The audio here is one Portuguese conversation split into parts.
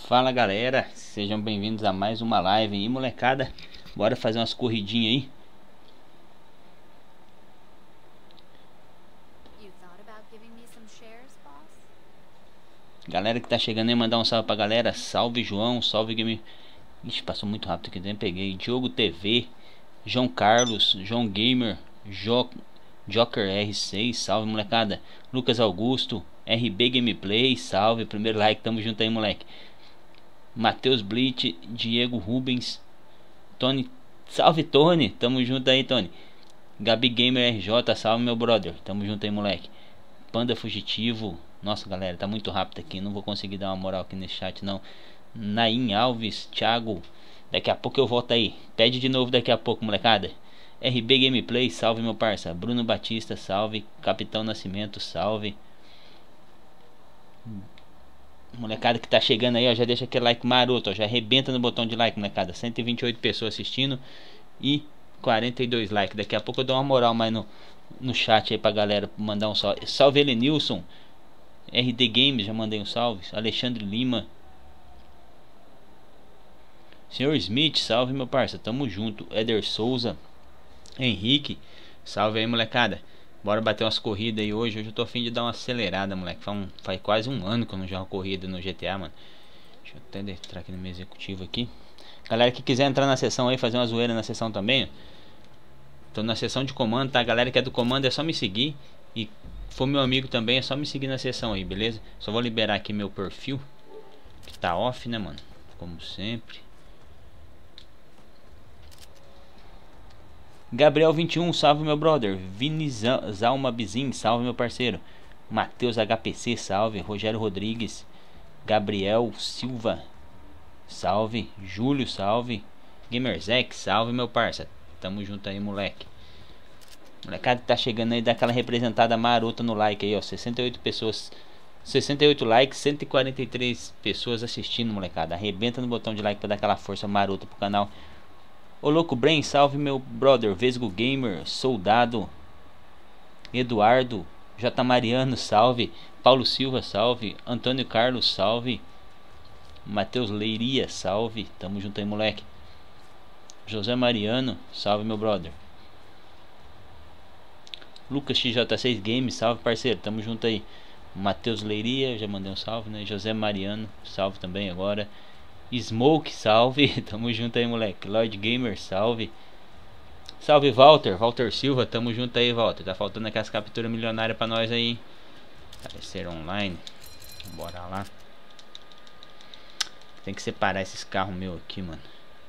Fala galera, sejam bem-vindos a mais uma live aí, molecada. Bora fazer umas corridinhas aí. Galera que tá chegando aí, mandar um salve pra galera. Salve João, salve Game. Ixi, passou muito rápido aqui, nem peguei. Diogo TV, João Carlos, João Gamer, Joker R6, salve molecada. Lucas Augusto, RB Gameplay, salve, primeiro like, tamo junto aí moleque. Matheus Blitz, Diego Rubens, Tony, salve Tony, tamo junto aí Tony. Gabi Gamer RJ, salve meu brother, tamo junto aí moleque. Panda Fugitivo, nossa galera, tá muito rápido aqui, não vou conseguir dar uma moral aqui nesse chat não. Naim Alves, Thiago, daqui a pouco eu volto aí, pede de novo daqui a pouco molecada. RB Gameplay, salve meu parça. Bruno Batista, salve. Capitão Nascimento, salve. Molecada que tá chegando aí, ó, já deixa aquele like maroto, ó, já arrebenta no botão de like, molecada. 128 pessoas assistindo e 42 likes. Daqui a pouco eu dou uma moral mais no chat aí pra galera mandar um salve. Salve Elenilson, RD Games, já mandei um salve. Alexandre Lima, Senhor Smith, salve meu parça, tamo junto. Eder Souza, Henrique, salve aí molecada. Bora bater umas corridas aí hoje. Hoje eu tô a fim de dar uma acelerada, moleque. Faz quase um ano que eu não jogo corrida no GTA, mano. Deixa eu até entrar aqui no meu executivo aqui. Galera que quiser entrar na sessão aí, fazer uma zoeira na sessão também, tô na sessão de comando, tá? Galera que é do comando é só me seguir. E for meu amigo também, é só me seguir na sessão aí, beleza? Só vou liberar aqui meu perfil, que tá off, né, mano? Como sempre. Gabriel 21, salve meu brother. Vini Zalma Bizin, salve meu parceiro. Matheus HPC, salve. Rogério Rodrigues, Gabriel Silva, salve. Júlio, salve. Gamerzec, salve meu parça. Tamo junto aí moleque. Molecada que tá chegando aí, dá aquela representada marota no like aí, ó. 68 pessoas, 68 likes, 143 pessoas assistindo, molecada. Arrebenta no botão de like pra dar aquela força marota pro canal. Ô louco Brain, salve meu brother. Vesgo Gamer, Soldado, Eduardo, J Mariano, salve. Paulo Silva, salve. Antônio Carlos, salve. Matheus Leiria, salve. Tamo junto aí moleque. José Mariano, salve meu brother. Lucas XJ6 Games, salve parceiro, tamo junto aí. Matheus Leiria, já mandei um salve, né? José Mariano, salve também agora. Smoke, salve, tamo junto aí moleque. Lloyd Gamer, salve. Salve Walter Silva, tamo junto aí Walter. Tá faltando aquelas capturas milionárias pra nós aí. Aparecer online. Bora lá. Tem que separar esses carros meus aqui, mano.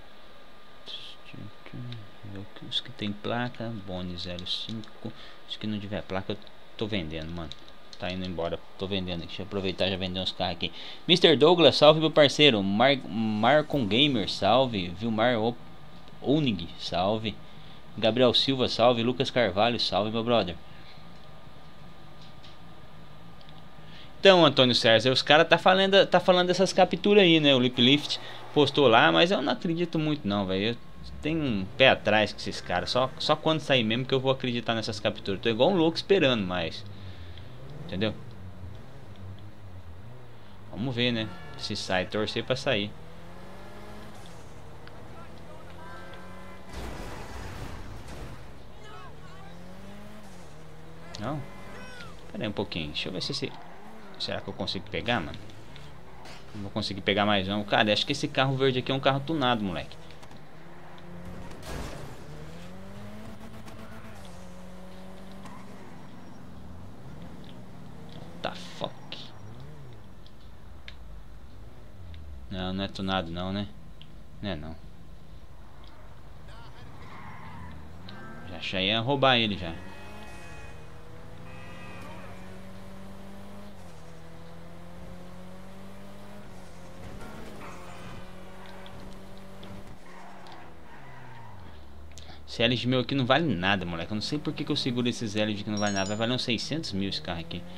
Os que tem placa, Boni 05. Os que não tiver placa eu tô vendendo, mano. Tá indo embora, tô vendendo aqui. Deixa eu aproveitar e já vender uns carros aqui. Mr. Douglas, salve meu parceiro. Marcon Gamer, salve. Vilmar Onig, salve. Gabriel Silva, salve. Lucas Carvalho, salve meu brother. Então, Antônio César, os caras tá falando dessas capturas aí, né? O Liplift postou lá, mas eu não acredito muito não, velho. Eu tenho um pé atrás com esses caras. Só quando sair mesmo que eu vou acreditar nessas capturas. Tô igual um louco esperando, mas... entendeu? Vamos ver, né? Se sai, torcer pra sair. Não? Pera aí um pouquinho. Deixa eu ver se... será que eu consigo pegar, mano? Não vou conseguir pegar mais não. Cara, acho que esse carro verde aqui é um carro tunado, moleque. Não, não é tunado não, né? Não é não. Já ia roubar ele já. Esse LG meu aqui não vale nada, moleque. Eu não sei por que eu seguro esses LG que não vale nada. Vai valer uns 600 mil esse carro aqui.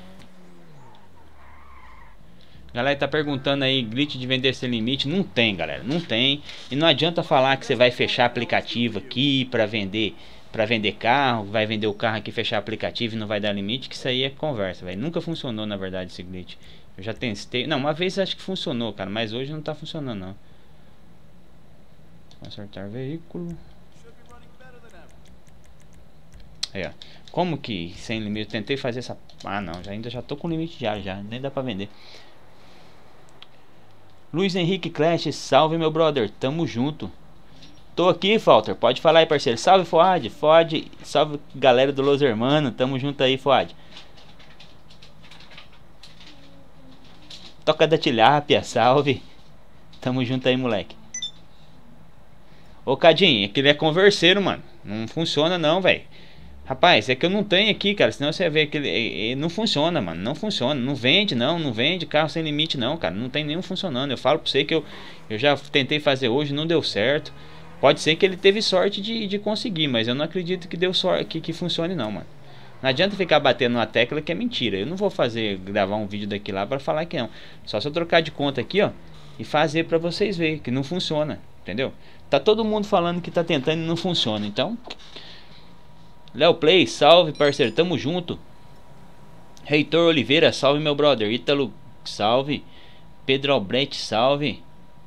Galera tá perguntando aí, glitch de vender sem limite. Não tem, galera, não tem. E não adianta falar que você vai fechar aplicativo aqui pra vender carro, vai vender o carro aqui, fechar aplicativo e não vai dar limite, que isso aí é conversa, velho. Nunca funcionou, na verdade, esse glitch. Eu já testei. Não, uma vez acho que funcionou, cara. Mas hoje não tá funcionando, não. Consertar veículo. Aí, ó. Como que sem limite? Eu tentei fazer essa... Ah, não. Ainda já tô com limite diário já. Nem dá pra vender. Luiz Henrique Clash. Salve, meu brother. Tamo junto. Tô aqui, Falter. Pode falar aí, parceiro. Salve, Fuad. Fuad. Salve, galera do Los Hermanos. Tamo junto aí, Fuad. Toca da tilápia. Salve. Tamo junto aí, moleque. Ô, Cadinho. Aquele é converseiro, mano. Não funciona não, velho. Rapaz, é que eu não tenho aqui, cara. Senão você vê que ele não funciona, mano. Não funciona. Não vende, não vende carro sem limite, não, cara. Não tem nenhum funcionando. Eu falo pra você que eu já tentei fazer hoje, não deu certo. Pode ser que ele teve sorte de conseguir, mas eu não acredito que deu sorte, que funcione, não, mano. Não adianta ficar batendo na tecla que é mentira. Eu não vou gravar um vídeo daqui lá pra falar que não. Só se eu trocar de conta aqui, ó, e fazer pra vocês verem que não funciona, entendeu? Tá todo mundo falando que tá tentando e não funciona, então... Léo Play, salve, parceiro, tamo junto. Reitor Oliveira, salve, meu brother. Ítalo, salve. Pedro Albrecht, salve.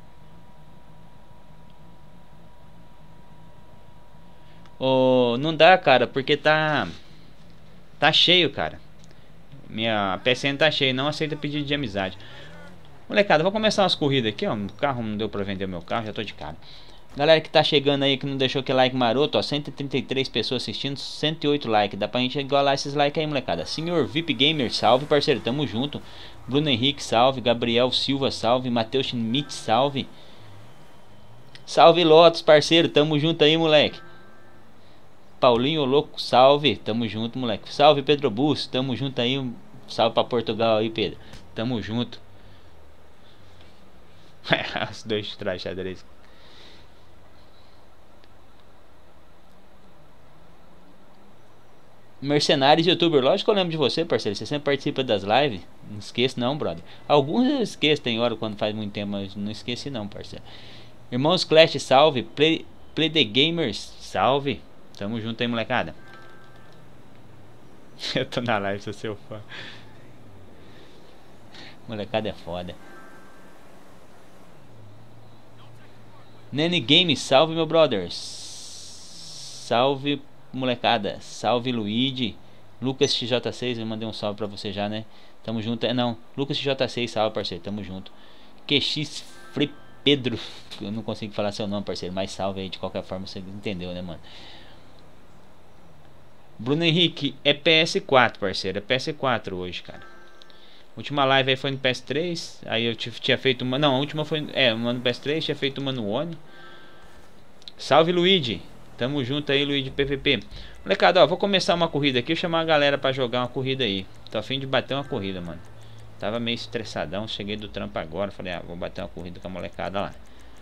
Oh, não dá, cara, porque tá cheio, cara. Minha PSN tá cheia, não aceita pedido de amizade. Molecada, vou começar umas corridas aqui, ó. O carro não deu pra vender o meu carro, já tô de cara. Galera que tá chegando aí, que não deixou aquele like maroto, ó, 133 pessoas assistindo, 108 likes. Dá pra gente igualar esses likes aí, molecada. Senhor VIP Gamer, salve, parceiro, tamo junto. Bruno Henrique, salve. Gabriel Silva, salve. Matheus Schmidt, salve. Salve, Lotus, parceiro, tamo junto aí, moleque. Paulinho Louco, salve, tamo junto, moleque. Salve, Pedro Bus, tamo junto aí. Salve pra Portugal aí, Pedro. Tamo junto. Os dois de trás, xadrez. Mercenários youtuber, lógico que eu lembro de você, parceiro. Você sempre participa das lives. Não esqueço não, brother. Alguns eu esqueço, tem hora quando faz muito tempo, mas não esqueci não, parceiro. Irmãos Clash, salve. Play the Gamers, salve. Tamo junto aí, molecada. Eu tô na live, sou seu fã. Molecada é foda. Nene Games, salve, meu brother. Salve, molecada. Salve, Luigi. Lucas XJ6, eu mandei um salve pra você já, né? Tamo junto. Não, Lucas XJ6, salve, parceiro. Tamo junto. QX Free Pedro. Eu não consigo falar seu nome, parceiro, mas salve aí de qualquer forma, você entendeu, né, mano? Bruno Henrique, é PS4, parceiro. É PS4 hoje, cara. A última live aí foi no PS3. Aí eu tinha feito uma. Não, a última foi. Uma no PS3, tinha feito uma no One. Salve, Luigi. Tamo junto aí, Luigi PVP. Molecada, ó, vou começar uma corrida aqui. Eu chamar a galera pra jogar uma corrida aí. Tô a fim de bater uma corrida, mano. Tava meio estressadão. Cheguei do trampo agora. Falei, vou bater uma corrida com a molecada lá.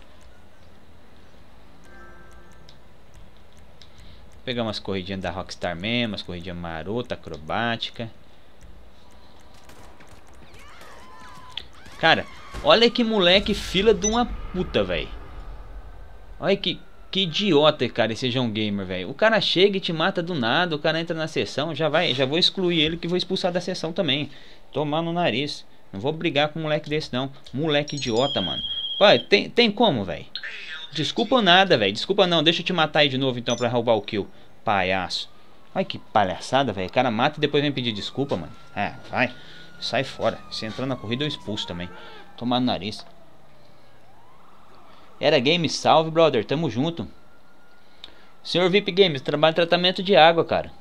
Pegar umas corridinhas da Rockstar mesmo. Umas corridinhas marota, acrobática. Cara, olha que moleque fila de uma puta, velho. Olha que idiota, cara, esse João Gamer, velho. O cara chega e te mata do nada. O cara entra na sessão, já vou excluir ele, que vou expulsar da sessão também. Tomar no nariz. Não vou brigar com um moleque desse, não. Moleque idiota, mano. Pai, tem como, velho? Desculpa nada, velho. Desculpa não. Deixa eu te matar aí de novo, então, pra roubar o kill. Palhaço. Olha que palhaçada, velho. O cara mata e depois vem pedir desculpa, mano. Vai. Sai fora. Se entrar na corrida eu expulso também. Tomar no nariz. Era Games, salve, brother. Tamo junto. Senhor VIP Games, trabalha em tratamento de água, cara.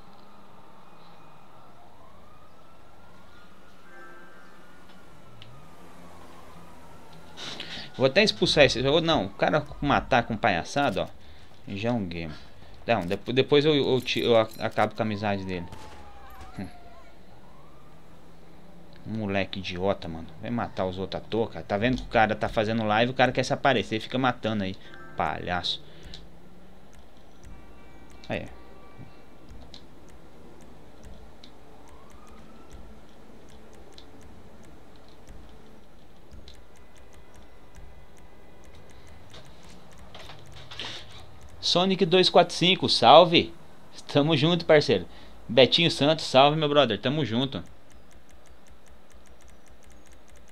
Vou até expulsar esse. Não, o cara matar com palhaçada, ó. Já é um game. Não, depois eu acabo com a amizade dele. Moleque idiota, mano. Vai matar os outros à toa, cara. Tá vendo que o cara tá fazendo live, o cara quer se aparecer e fica matando aí. Palhaço. Aí. Sonic 245, salve. Tamo junto, parceiro. Betinho Santos, salve, meu brother. Tamo junto.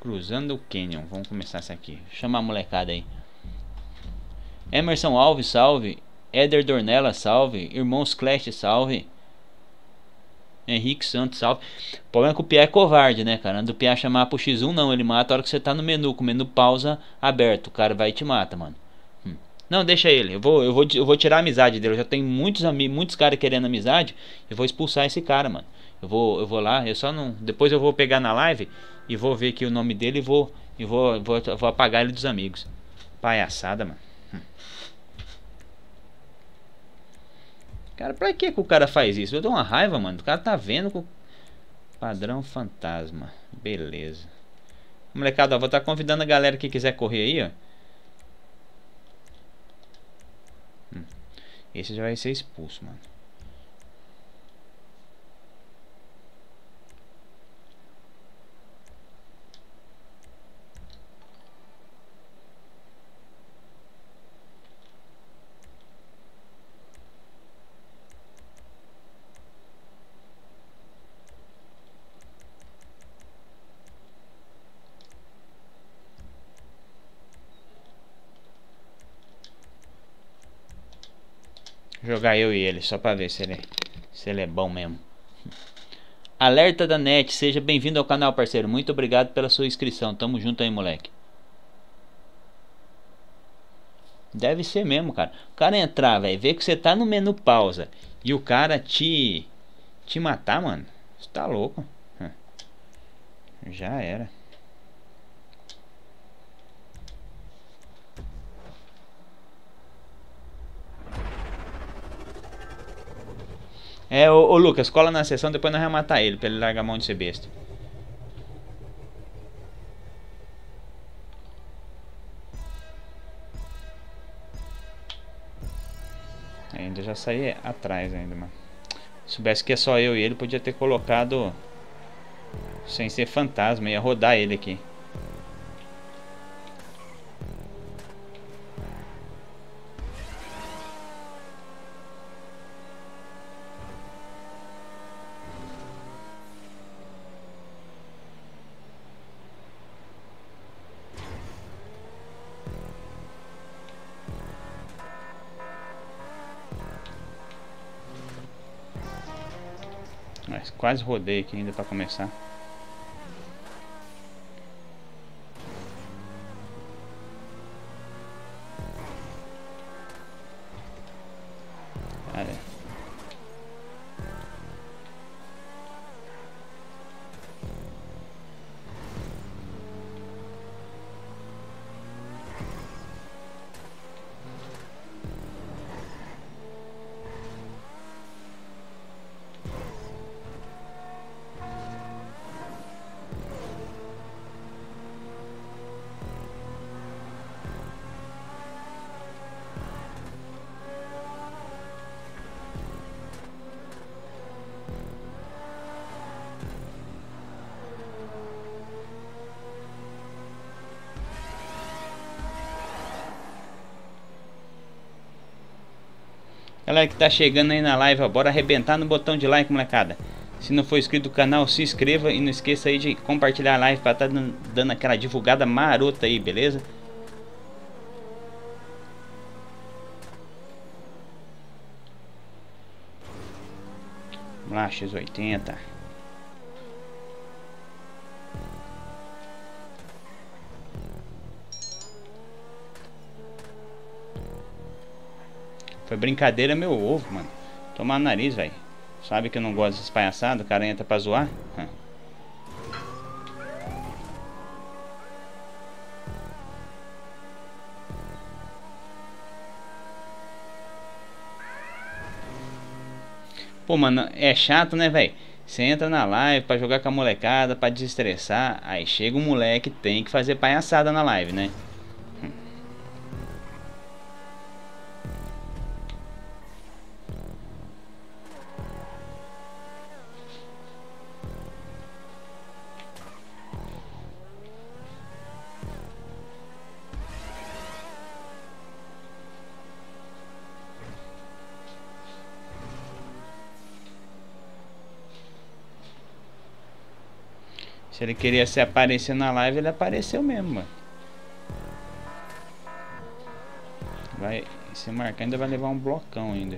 Cruzando o Canyon. Vamos começar essa aqui. Chamar a molecada aí. Emerson Alves, salve. Éder Dornella, salve. Irmãos Clash, salve. Henrique Santos, salve. O problema é que o Pia é covarde, né, cara? Do Pia chamar pro X1, não. Ele mata a hora que você tá no menu, com o menu pausa aberto. O cara vai e te mata, mano. Não, deixa ele. Eu vou tirar a amizade dele. Eu já tenho muitos amigos, muitos caras querendo amizade. Eu vou expulsar esse cara, mano. Eu vou lá. Eu só não. Depois eu vou pegar na live e vou ver aqui o nome dele e vou apagar ele dos amigos. Palhaçada, mano. Cara, pra que o cara faz isso? Eu dou uma raiva, mano. O cara tá vendo com padrão fantasma. Beleza. Molecada, eu vou estar convidando a galera que quiser correr aí, ó. Esse já vai ser expulso, mano. Jogar eu e ele, só pra ver se ele é bom mesmo. Alerta da net, seja bem-vindo ao canal, parceiro. Muito obrigado pela sua inscrição. Tamo junto aí, moleque. Deve ser mesmo, cara. O cara entrar, velho, ver que você tá no menu pausa e o cara te matar, mano. Você tá louco. Já era. Ô Lucas, cola na sessão, depois nós vamos matar ele, pra ele largar a mão de ser besta. Ainda já saí atrás ainda, mano. Se soubesse que é só eu e ele, podia ter colocado sem ser fantasma, ia rodar ele aqui. Mas quase rodei aqui ainda pra começar. Galera que tá chegando aí na live, ó, bora arrebentar no botão de like, molecada. Se não for inscrito no canal, se inscreva e não esqueça aí de compartilhar a live pra tá dando aquela divulgada marota aí, beleza? Vamos lá, X80. Foi brincadeira meu ovo, mano. Tomar no nariz, velho. Sabe que eu não gosto dessas palhaçadas? O cara entra pra zoar. Pô, mano, é chato, né, velho? Você entra na live pra jogar com a molecada, pra desestressar. Aí chega um moleque, tem que fazer palhaçada na live, né? Se ele queria se aparecer na live, ele apareceu mesmo, mano. Vai, se marcar ainda vai levar um blocão ainda.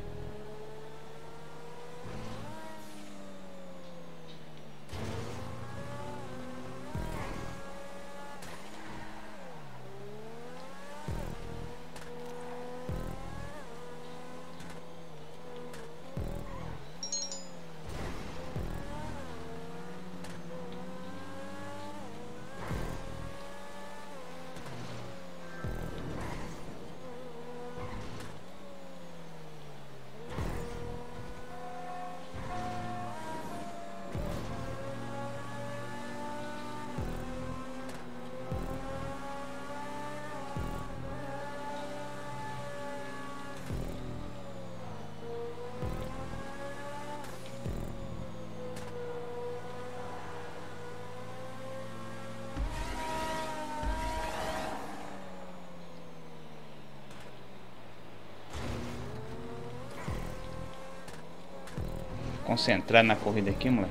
Concentrar na corrida aqui, moleque.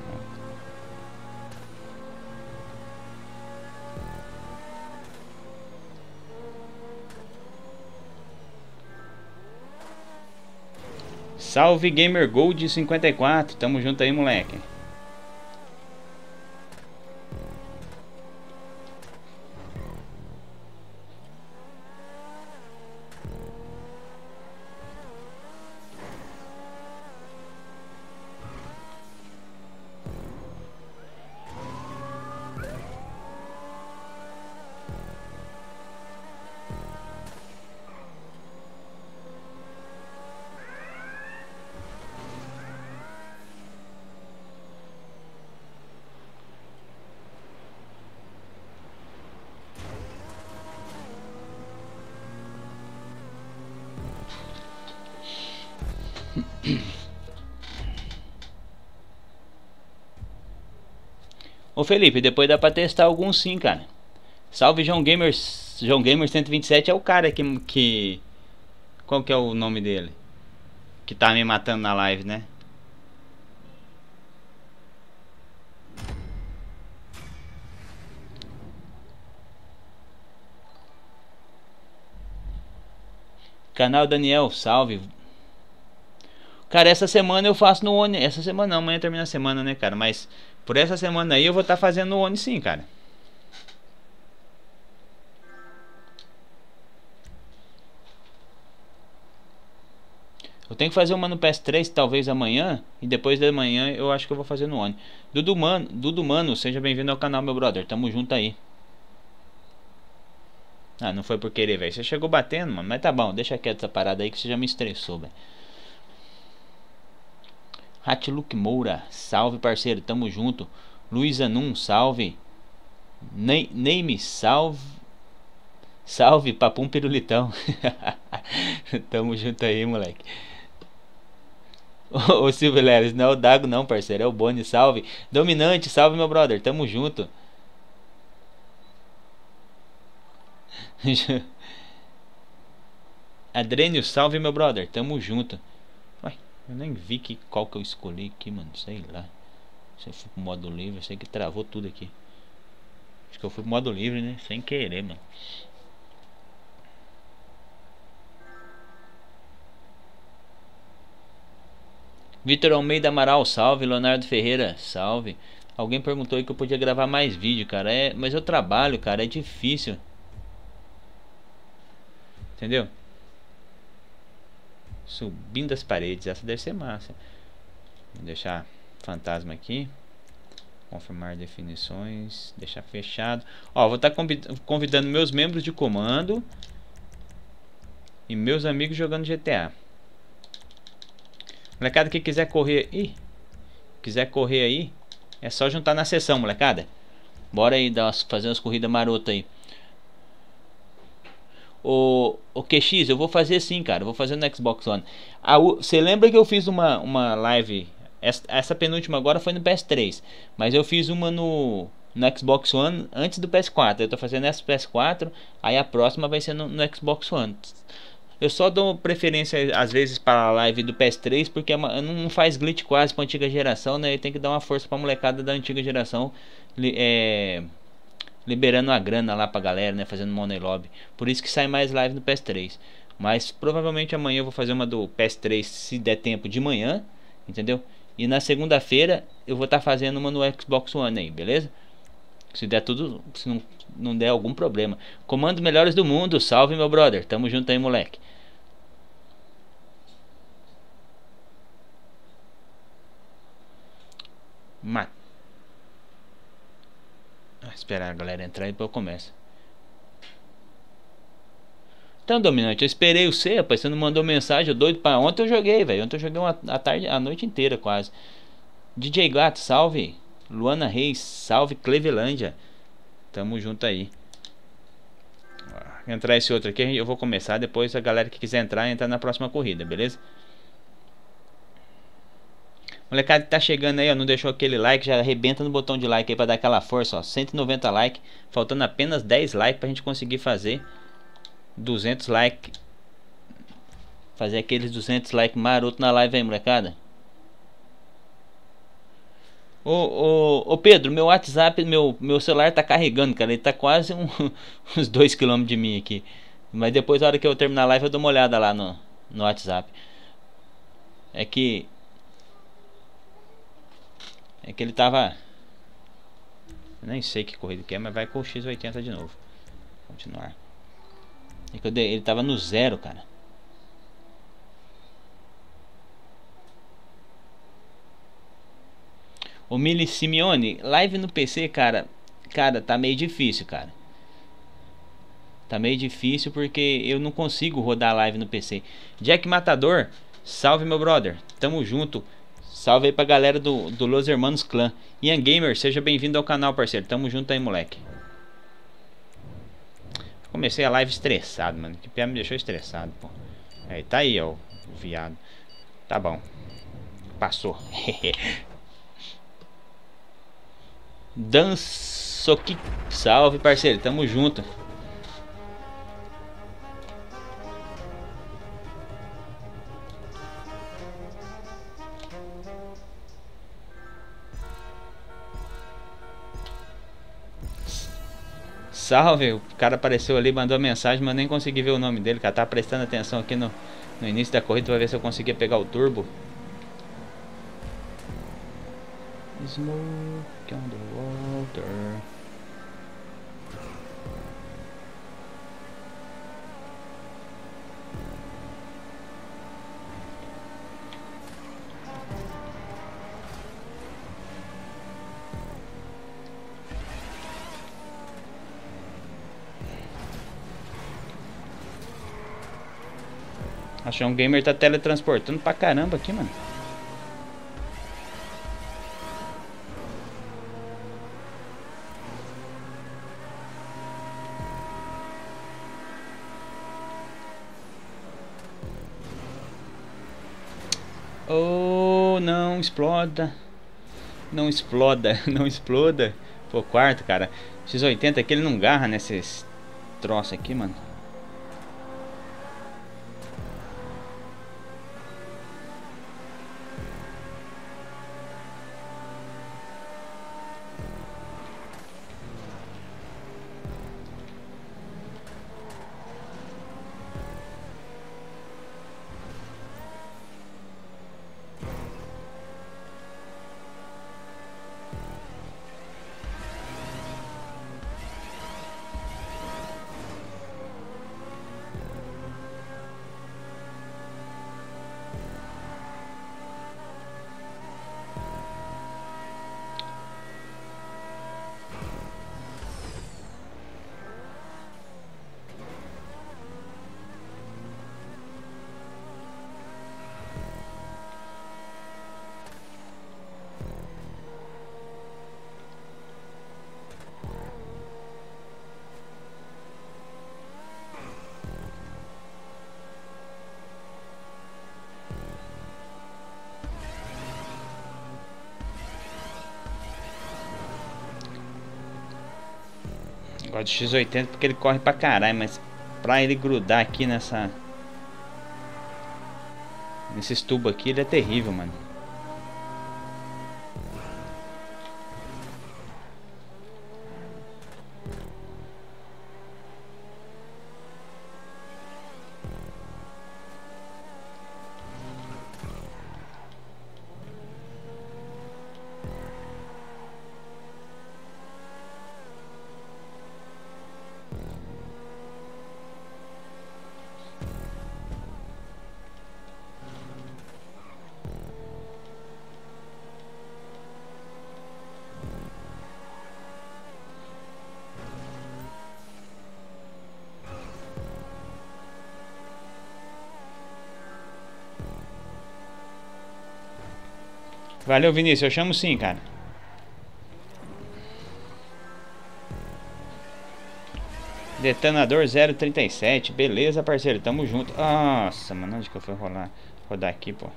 Salve Gamer Gold 54, tamo junto aí, moleque. Ô Felipe, depois dá pra testar alguns sim, cara. Salve João Gamers. João Gamer 127 é o cara que... Qual que é o nome dele? Que tá me matando na live, né? Canal Daniel, salve. Cara, essa semana eu faço no Oni. Essa semana não, amanhã termina a semana, né, cara? Mas por essa semana aí eu vou estar fazendo no Oni sim, cara. Eu tenho que fazer uma no PS3 talvez amanhã. E depois da manhã eu acho que eu vou fazer no Oni. Dudu Mano, seja bem-vindo ao canal, meu brother. Tamo junto aí. Ah, não foi por querer, velho. Você chegou batendo, mano. Mas tá bom, deixa quieto essa parada aí que você já me estressou, velho. Hatluk Moura, salve parceiro, tamo junto. Luiz Anum, salve. Neime, salve. Salve, papum pirulitão. Tamo junto aí, moleque. Ô Silvio Leles, não é o Dago não, parceiro, é o Boni, salve. Dominante, salve meu brother, tamo junto. Adrênio, salve meu brother, tamo junto. Ué, eu nem vi qual que eu escolhi aqui, mano, sei lá. Se eu fui pro modo livre, eu sei que travou tudo aqui. Acho que eu fui pro modo livre, né, sem querer, mano. Vitor Almeida Amaral, salve. Leonardo Ferreira, salve. Alguém perguntou aí que eu podia gravar mais vídeo, cara. Mas eu trabalho, cara, é difícil. Entendeu? Subindo as paredes, essa deve ser massa. Vou deixar fantasma aqui. Confirmar definições, deixar fechado. Ó, vou estar convidando meus membros de comando e meus amigos jogando GTA. Molecada que quiser correr, aí, é só juntar na sessão, molecada. Bora aí fazer umas corridas marotas aí. O QX, eu vou fazer sim, cara. Eu vou fazer no Xbox One. Você lembra que eu fiz uma live? Essa penúltima agora foi no PS3. Mas eu fiz uma no Xbox One antes do PS4. Eu tô fazendo essa PS4. Aí a próxima vai ser no Xbox One. Eu só dou preferência às vezes para a live do PS3 porque não faz glitch quase para antiga geração, né? E tem que dar uma força para molecada da antiga geração, liberando a grana lá pra galera, né? Fazendo money lobby. Por isso que sai mais live no PS3. Mas provavelmente amanhã eu vou fazer uma do PS3 se der tempo de manhã, entendeu? E na segunda-feira eu vou estar fazendo uma no Xbox One aí, beleza? Se der tudo, se não der algum problema. Comando melhores do mundo, salve meu brother. Tamo junto aí, moleque. Esperar a galera entrar e depois eu começo. Então, Dominante, eu esperei você, rapaz. Você não mandou mensagem, eu doido pra... Ontem eu joguei, velho. Ontem eu joguei a tarde, a noite inteira quase. DJ Gato, salve. Luana Reis, salve. Clevelândia. Tamo junto aí. Entrar esse outro aqui, eu vou começar. Depois a galera que quiser entrar, entra na próxima corrida, beleza? Molecada que tá chegando aí, ó, não deixou aquele like, já arrebenta no botão de like aí pra dar aquela força, ó. 190 likes, faltando apenas 10 likes pra gente conseguir fazer 200 likes. Fazer aqueles 200 likes maroto na live aí, molecada. Ô Pedro, meu WhatsApp, meu celular tá carregando, cara. Ele tá quase uns 2 km de mim aqui. Mas depois, na hora que eu terminar a live, eu dou uma olhada lá no WhatsApp. É que ele tava... Eu nem sei que corrida que é, mas vai com o X80 de novo. Continuar. É que ele tava no 0, cara. O Mili Simeone, live no PC, cara. Cara, tá meio difícil, cara. Tá meio difícil porque eu não consigo rodar live no PC. Jack Matador, salve meu brother. Tamo junto. Salve aí pra galera do Los Hermanos Clan. Ian Gamer, seja bem-vindo ao canal, parceiro. Tamo junto aí, moleque. Comecei a live estressado, mano. Que pé me deixou estressado, pô. Aí, tá aí, ó, o viado. Tá bom. Passou. Dançoki, salve, parceiro. Tamo junto. Salve, o cara apareceu ali, mandou mensagem, mas nem consegui ver o nome dele, cara. Tá prestando atenção aqui no início da corrida pra ver se eu conseguia pegar o turbo. Smoke on the water. Achou um gamer tá teletransportando pra caramba aqui, mano. Oh, não exploda. Não exploda, não exploda. Pô, quarto, cara. X80 aqui ele não garra nesses troços aqui, mano. Gosto do X80 porque ele corre pra caralho, mas pra ele grudar aqui nessa Nesses tubos aqui ele é terrível, mano. Valeu, Vinícius, eu chamo sim, cara. Detonador 037, beleza, parceiro, tamo junto. Nossa, mano, onde que eu fui rodar aqui, pô?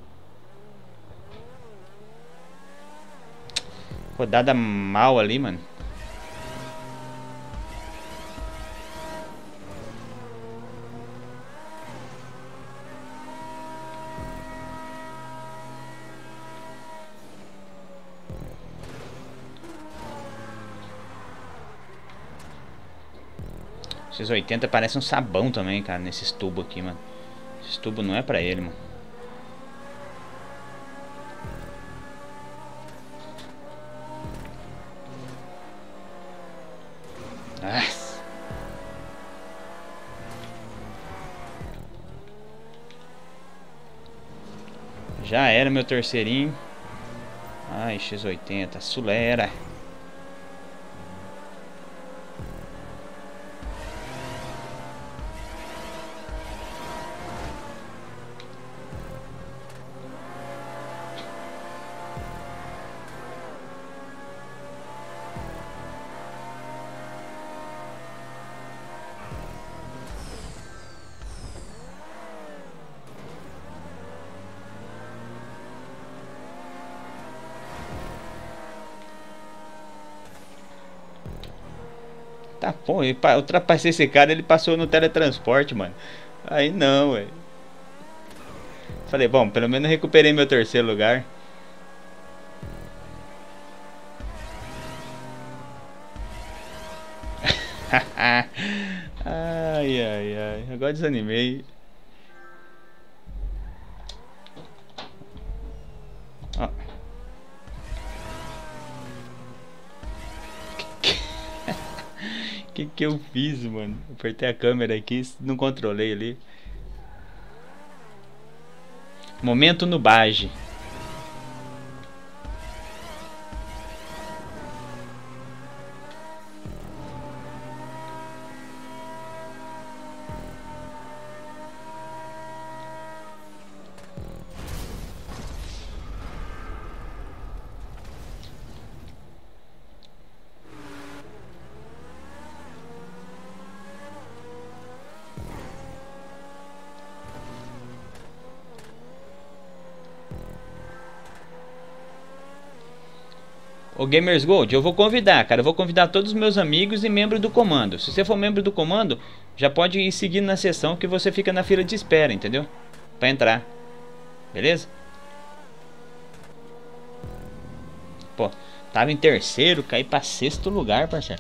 Rodada mal ali, mano. Esses 80 parece um sabão também, cara, nesses tubos aqui, mano. Esse tubo não é pra ele, mano. Nossa. Já era meu terceirinho. Ai, X80, sulera. Tá, pô, eu ultrapassei esse cara, ele passou no teletransporte, mano. Aí não, ué. Falei, bom, pelo menos recuperei meu terceiro lugar. Ai, ai, ai. Agora desanimei. Ó. Que eu fiz, mano? Apertei a câmera aqui, não controlei ali. Momento no Bage. O Gamers Gold, eu vou convidar, cara. Eu vou convidar todos os meus amigos e membros do comando. Se você for membro do comando, já pode ir seguindo na sessão que você fica na fila de espera, entendeu? Pra entrar. Beleza? Pô, tava em terceiro, caí pra sexto lugar, parceiro.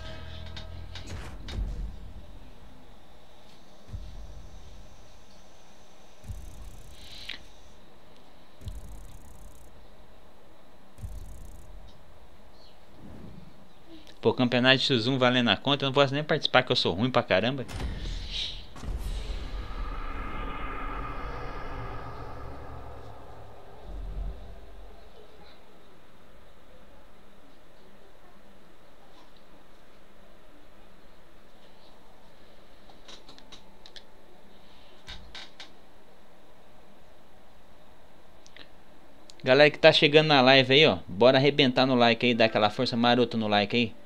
Pô, campeonato de X1 valendo a conta, eu não posso nem participar que eu sou ruim pra caramba. Galera que tá chegando na live aí, ó, bora arrebentar no like aí, dar aquela força marota no like aí.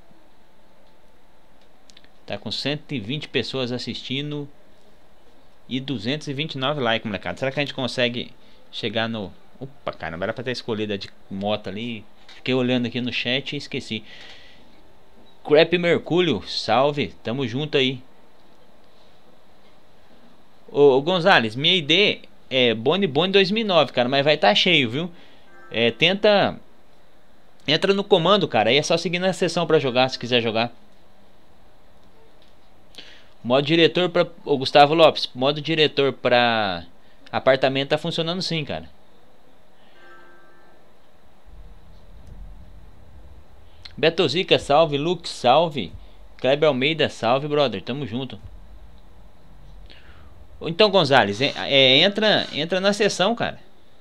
Tá com 120 pessoas assistindo e 229 likes, molecada. Será que a gente consegue chegar no... Opa, caramba, era pra ter escolhido a de moto ali. Fiquei olhando aqui no chat e esqueci. Crap Mercúrio, salve, tamo junto aí. Ô Gonzales, minha ID Boni Boni 2009, cara, mas vai estar cheio, viu? Tenta... Entra no comando, cara, aí é só seguir na sessão pra jogar, se quiser jogar. Modo diretor pra... Ô, Gustavo Lopes, modo diretor pra apartamento tá funcionando sim, cara. Beto Zica, salve. Luke, salve. Kleber Almeida, salve, brother, tamo junto. Então, Gonzales, entra na sessão, cara.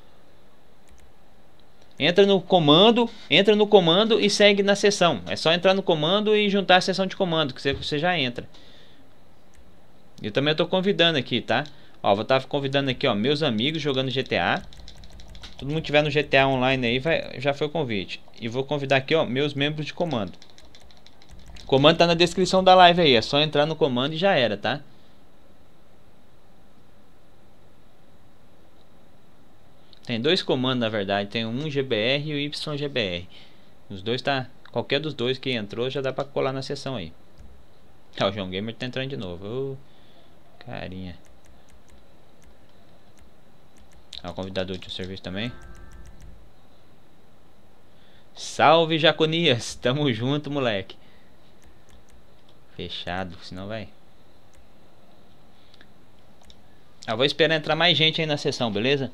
Entra no comando e segue na sessão. É só entrar no comando e juntar a sessão de comando, que você já entra. Eu também tô convidando aqui, tá? Ó, vou estar convidando aqui, ó, meus amigos jogando GTA. Todo mundo que tiver no GTA Online aí, já foi o convite. E vou convidar aqui, ó, meus membros de comando. O comando tá na descrição da live aí, é só entrar no comando e já era, tá? Tem dois comandos na verdade, tem um GBR e o YGBR. Os dois tá, qualquer dos dois que entrou já dá pra colar na sessão aí. Ó, o João Gamer tá entrando de novo. Carinha. Ó, o convidado de serviço também. Salve, Jaconias, tamo junto, moleque. Fechado, senão vai. Vou esperar entrar mais gente aí na sessão, beleza?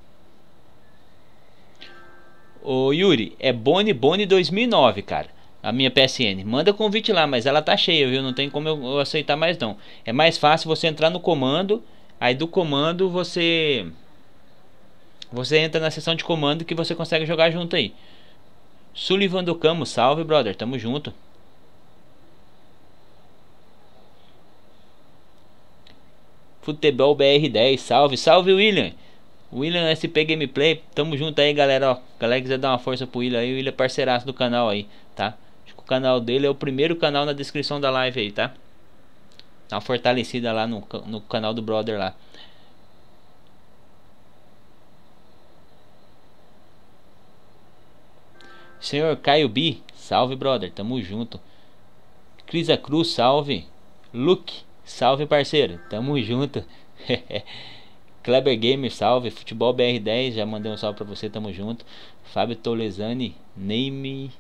Ô Yuri, é Boni Boni 2009, cara. A minha PSN. Manda convite lá, mas ela tá cheia, viu? Não tem como eu aceitar mais não. É mais fácil você entrar no comando. Aí do comando você entra na seção de comando que você consegue jogar junto aí. Sullivan do Camo, salve, brother. Tamo junto. Futebol BR10, salve, salve, William. William SP Gameplay, tamo junto aí, galera, ó. Galera quiser dar uma força pro William aí, o William é parceiraço do canal aí, tá? Acho que o canal dele é o primeiro canal na descrição da live aí, tá? Dá uma fortalecida lá no canal do brother lá. Senhor Caio B, salve, brother, tamo junto. Crisa Cruz, salve. Luke, salve, parceiro, tamo junto. Kleber Gamer, salve. Futebol BR10, já mandei um salve pra você, tamo junto. Fábio Tolesani, Name.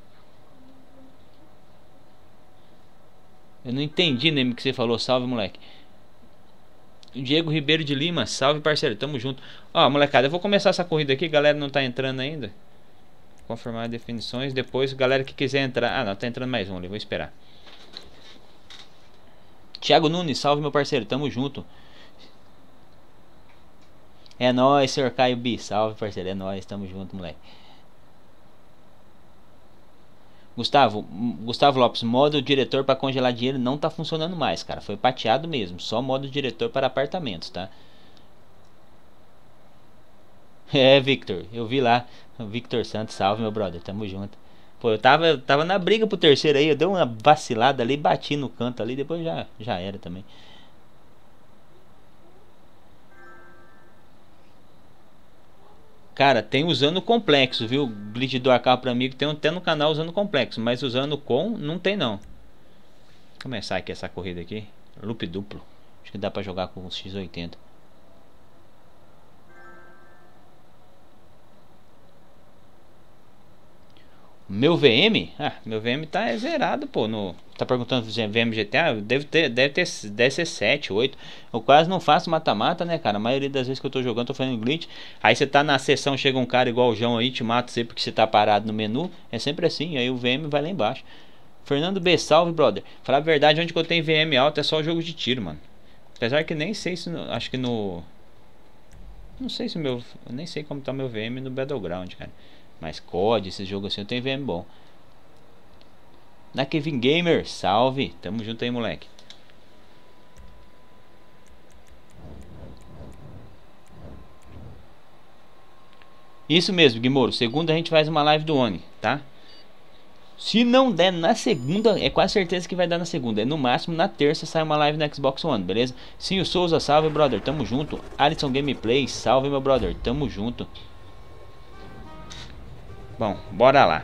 Eu não entendi, Name, que você falou, salve, moleque. Diego Ribeiro de Lima, salve, parceiro, tamo junto. Ó, molecada, eu vou começar essa corrida aqui, galera não tá entrando ainda. Confirmar as definições, depois, galera que quiser entrar. Ah, não, tá entrando mais um ali, vou esperar. Thiago Nunes, salve, meu parceiro, tamo junto. É nóis, senhor Caio B. Salve, parceiro. É nóis, tamo junto, moleque. Gustavo Lopes, modo diretor para congelar dinheiro não tá funcionando mais, cara. Foi pateado mesmo. Só modo diretor para apartamentos, tá? É, Victor. Eu vi lá. Victor Santos, salve, meu brother. Tamo junto. Pô, eu tava na briga pro terceiro aí. Eu dei uma vacilada ali, bati no canto ali. Depois já era também. Cara, tem usando complexo, viu? Glitch do carro para amigo tem até no canal usando complexo, mas usando com não tem não. Vou começar aqui essa corrida aqui, loop duplo. Acho que dá para jogar com os X80. Meu VM? Ah, meu VM tá zerado, pô. Tá perguntando se VM GTA? Deve ser 7, 8. Eu quase não faço mata-mata, né, cara? A maioria das vezes que eu tô jogando, tô fazendo glitch. Aí você tá na sessão, chega um cara igual o João aí, te mata você porque você tá parado no menu. É sempre assim, aí o VM vai lá embaixo. Fernando B, salve, brother. Falar a verdade, onde que eu tenho VM alto é só o jogo de tiro, mano. Apesar que nem sei se... acho que no... Não sei se o meu... Eu nem sei como tá meu VM no Battleground, cara. Mas COD, esses jogos assim, eu tenho VM bom. Na Kevin Gamer, salve. Tamo junto aí, moleque. Isso mesmo, Guimoro. Segunda a gente faz uma live do Oni, tá? Se não der na segunda, é quase certeza que vai dar na segunda. É no máximo na terça sai uma live no Xbox One, beleza? Sim, o Souza, salve, brother. Tamo junto. Alisson Gameplay, salve, meu brother. Tamo junto. Bom, bora lá.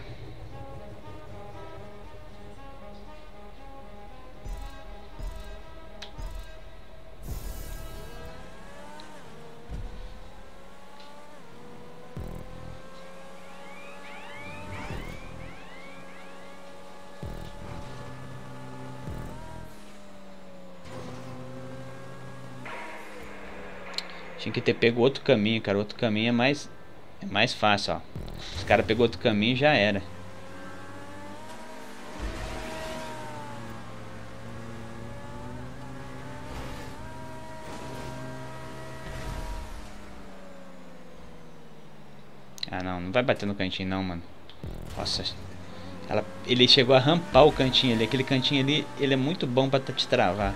Tinha que ter pego outro caminho, cara. Outro caminho é mais fácil, ó. Os caras pegou outro caminho e já era. Ah, não vai bater no cantinho não, mano. Nossa. Ele chegou a rampar o cantinho ali. Aquele cantinho ali, ele é muito bom pra te travar.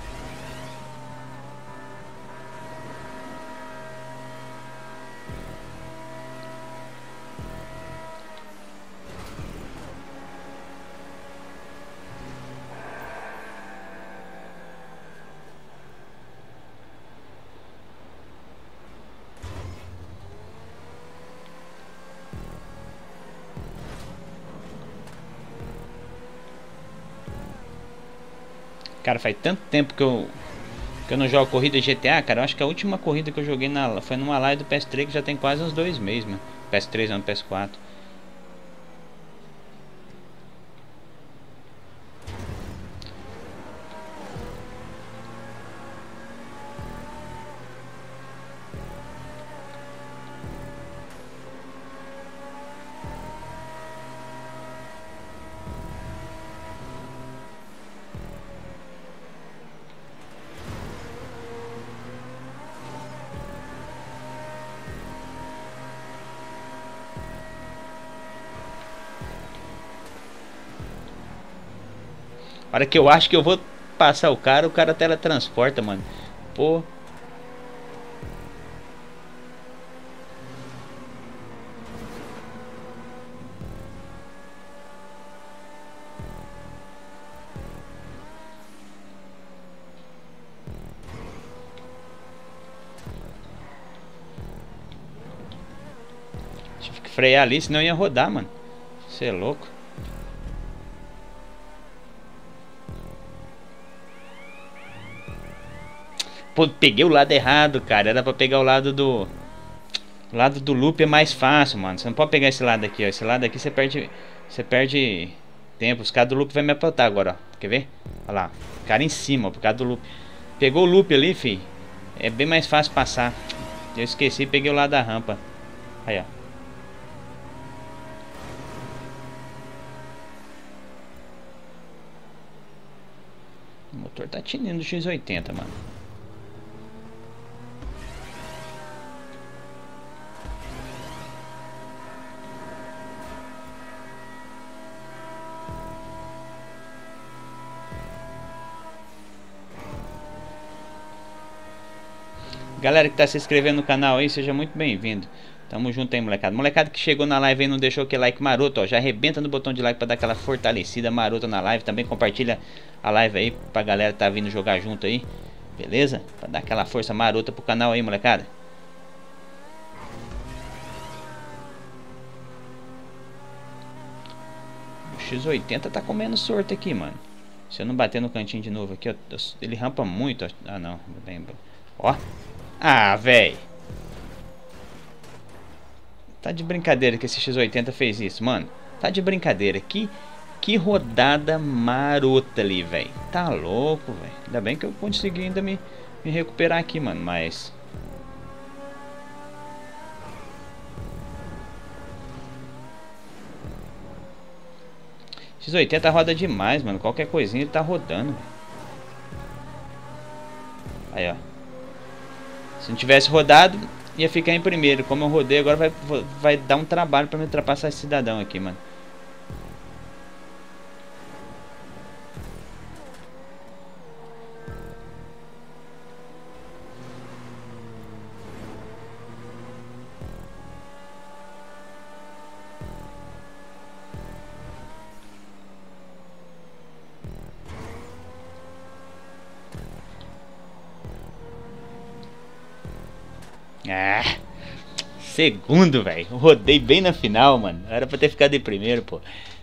Cara, faz tanto tempo que eu não jogo corrida GTA, cara. Eu acho que a última corrida que eu joguei foi numa live do PS3, que já tem quase uns 2 meses, mano. PS3 não, PS4. A hora que eu acho que eu vou passar o cara teletransporta, mano. Pô. Tive que frear ali, senão eu ia rodar, mano. Você é louco. Pô, peguei o lado errado, cara. Era pra pegar o lado do... O lado do loop é mais fácil, mano. Você não pode pegar esse lado aqui, ó. Esse lado aqui você perde... Você perde tempo. Os caras do loop vai me apontar agora, ó. Quer ver? Olha lá. Cara em cima, ó, por causa do loop. Pegou o loop ali, fi. É bem mais fácil passar. Eu esqueci, peguei o lado da rampa. Aí, ó. O motor tá tinindo do X80, mano. Galera que tá se inscrevendo no canal aí, seja muito bem-vindo. Tamo junto aí, molecada. Molecada que chegou na live aí não deixou aquele like maroto, ó. Já arrebenta no botão de like pra dar aquela fortalecida marota na live. Também compartilha a live aí pra galera que tá vindo jogar junto aí. Beleza? Pra dar aquela força marota pro canal aí, molecada. O X80 tá comendo sorte aqui, mano. Se eu não bater no cantinho de novo aqui, ó, ele rampa muito. Ah, não. Ó. Ah, véi. Tá de brincadeira que esse X80 fez isso, mano. Tá de brincadeira. Que rodada marota ali, velho. Tá louco, velho. Ainda bem que eu consegui ainda me recuperar aqui, mano. Mas... X80 roda demais, mano. Qualquer coisinha ele tá rodando. Aí, ó. Se não tivesse rodado, ia ficar em primeiro. Como eu rodei, agora vai dar um trabalho pra me ultrapassar esse cidadão aqui, mano. Ah, segundo, velho. Rodei bem na final, mano. Era pra ter ficado em primeiro, pô.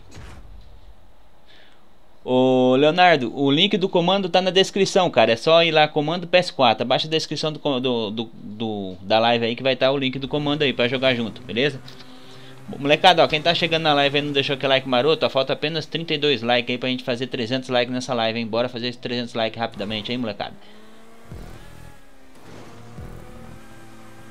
Ô, Leonardo, o link do comando tá na descrição, cara. É só ir lá, comando PS4. Abaixa a descrição da live aí que vai estar o link do comando aí pra jogar junto, beleza? Molecada, ó, quem tá chegando na live aí não deixou aquele like maroto, ó, falta apenas 32 likes aí pra gente fazer 300 likes nessa live, hein? Bora fazer esses 300 likes rapidamente, hein, molecada?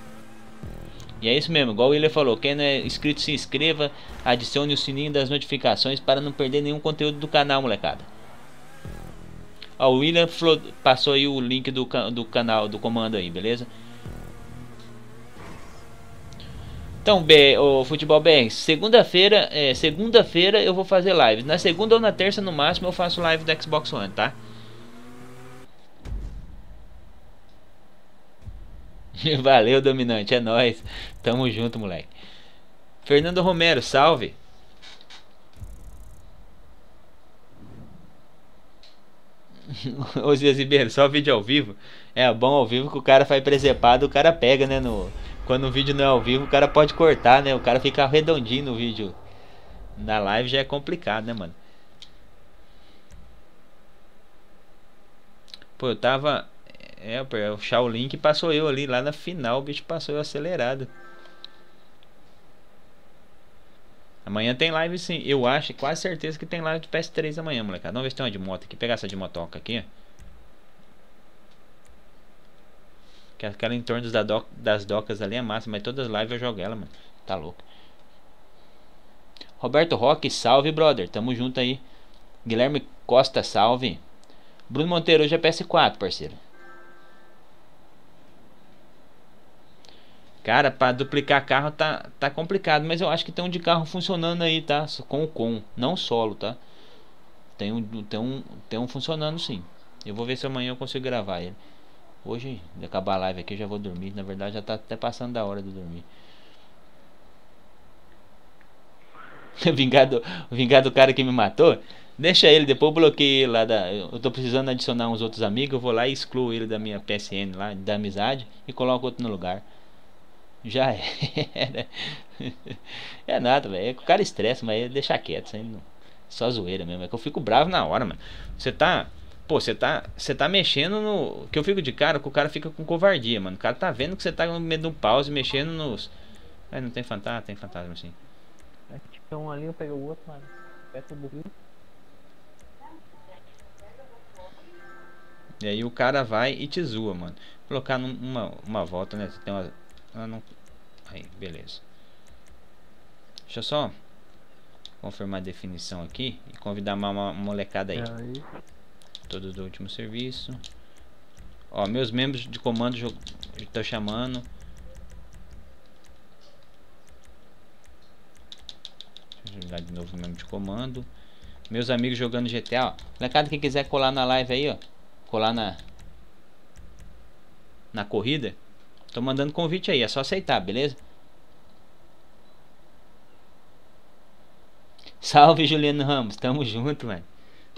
E é isso mesmo, igual o William falou, quem não é inscrito se inscreva, adicione o sininho das notificações para não perder nenhum conteúdo do canal, molecada. Ó, o William passou aí o link do canal, do comando aí, beleza? Então, o Futebol BR, segunda-feira eu vou fazer live. Na segunda ou na terça no máximo eu faço live do Xbox One, tá? Valeu, dominante, é nóis. Tamo junto, moleque. Fernando Romero, salve. Ô Zias Ribeiro, só vídeo ao vivo. É bom ao vivo que o cara faz presepado, o cara pega, né? Quando o vídeo não é ao vivo, o cara pode cortar, né? O cara fica redondinho no vídeo. Na live já é complicado, né, mano? Pô, eu tava. O Shaolin que passou eu ali, lá na final, o bicho passou eu acelerado. Amanhã tem live sim, eu acho, quase certeza que tem live de PS3 amanhã, molecada. Vamos ver se tem uma de moto aqui, pegar essa de motoca aqui. Que aquela em torno das docas ali é massa, mas todas as lives eu jogo ela, mano. Tá louco. Roberto Roque, salve, brother. Tamo junto aí. Guilherme Costa, salve. Bruno Monteiro, hoje é PS4, parceiro. Cara, pra duplicar carro tá complicado, mas eu acho que tem um de carro funcionando aí, tá? Não solo, tá? Tem um funcionando sim. Eu vou ver se amanhã eu consigo gravar ele. Hoje, de acabar a live aqui, eu já vou dormir. Na verdade, já tá até passando da hora de dormir. Vingado do cara que me matou. Deixa ele, depois eu bloqueei ele lá eu tô precisando adicionar uns outros amigos. Eu vou lá e excluo ele da minha PSN lá, da amizade, e coloco outro no lugar. Já era. É nada, velho. O cara estressa, mas deixa quieto. Isso aí não... Só zoeira mesmo. É que eu fico bravo na hora, mano. Você tá. Pô, você tá mexendo no. Que eu fico de cara, que o cara fica com covardia, mano. O cara tá vendo que você tá no meio de um pause mexendo nos. Aí não tem fantasma? Tem fantasma assim. Tinha um ali, eu peguei o outro, mano. Pega o burrinho. E aí o cara vai e te zoa, mano. Vou colocar uma volta, né? Você tem uma. Ah, não. Aí, beleza. Deixa eu só confirmar a definição aqui e convidar uma molecada aí. Todos do último serviço. Ó, meus membros de comando tô chamando. Deixa eu jogar de novo o membro de comando. Meus amigos jogando GTA, ó. Molecada, quem quiser colar na live aí, ó. Colar na corrida. Tô mandando convite aí, é só aceitar, beleza? Salve, Juliano Ramos, tamo junto, mano.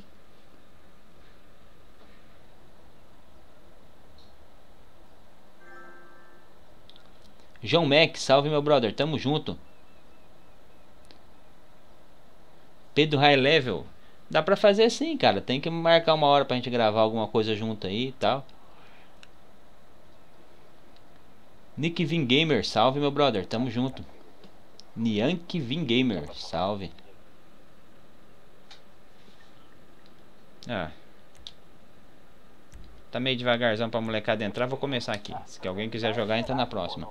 João Mac, salve, meu brother, tamo junto. Pedro High Level, dá pra fazer assim, cara. Tem que marcar uma hora pra gente gravar alguma coisa junto aí e tal. Nick Vin Gamer, salve, meu brother, tamo junto. Niank Vin Gamer, salve. Ah, tá meio devagarzão pra molecada entrar. Vou começar aqui. Se alguém quiser jogar, entra na próxima.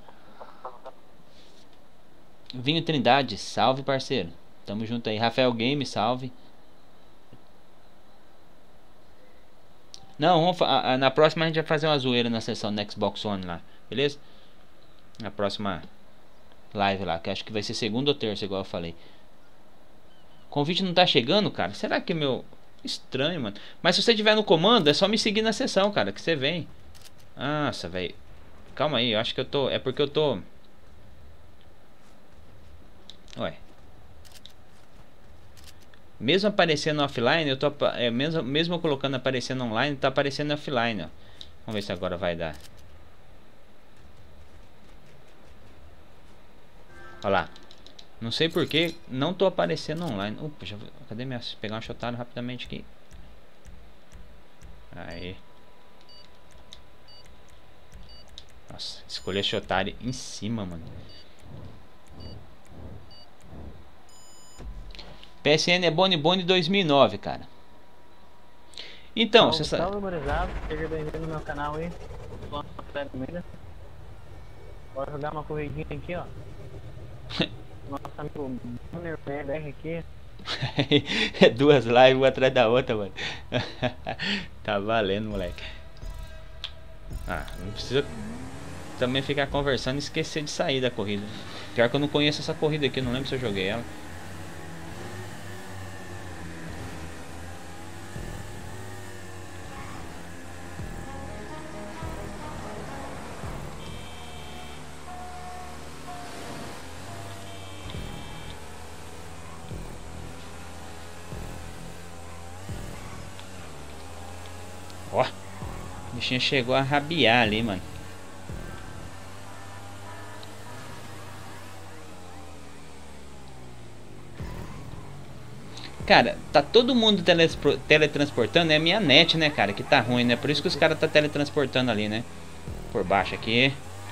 Vinho Trindade, salve, parceiro. Tamo junto aí. Rafael Game, salve. Não, na próxima a gente vai fazer uma zoeira na sessão do Xbox One lá, beleza? Na próxima live lá, que acho que vai ser segunda ou terça, igual eu falei. Convite não tá chegando, cara? Será que meu... Estranho, mano. Mas se você tiver no comando, é só me seguir na sessão, cara, que você vem. Nossa, velho. Calma aí, eu acho que eu tô... É porque eu tô... Ué. Mesmo aparecendo offline, eu tô... mesmo colocando aparecendo online, tá aparecendo offline, ó. Vamos ver se agora vai dar. Olha lá. Não sei porque não tô aparecendo online. Opa, cadê minha... Pegar um shotado rapidamente aqui. Aí. Nossa, escolhi a shotari em cima, mano. PSN é Boni 2009, cara. Então, você sabe... Salve, gurizada. Seja bem-vindo no meu canal aí. Bora jogar uma corridinha aqui, ó. Nosso amigo Banner BR aqui. Duas lives uma atrás da outra, mano. Tá valendo, moleque. Ah, não precisa também ficar conversando e esquecer de sair da corrida. Pior que eu não conheço essa corrida aqui, eu não lembro se eu joguei ela. Ó, o bichinho chegou a rabiar ali, mano. Cara, tá todo mundo teletransportando. É a minha net, né, cara, que tá ruim, né? Por isso que os caras tá teletransportando ali, né? Por baixo aqui.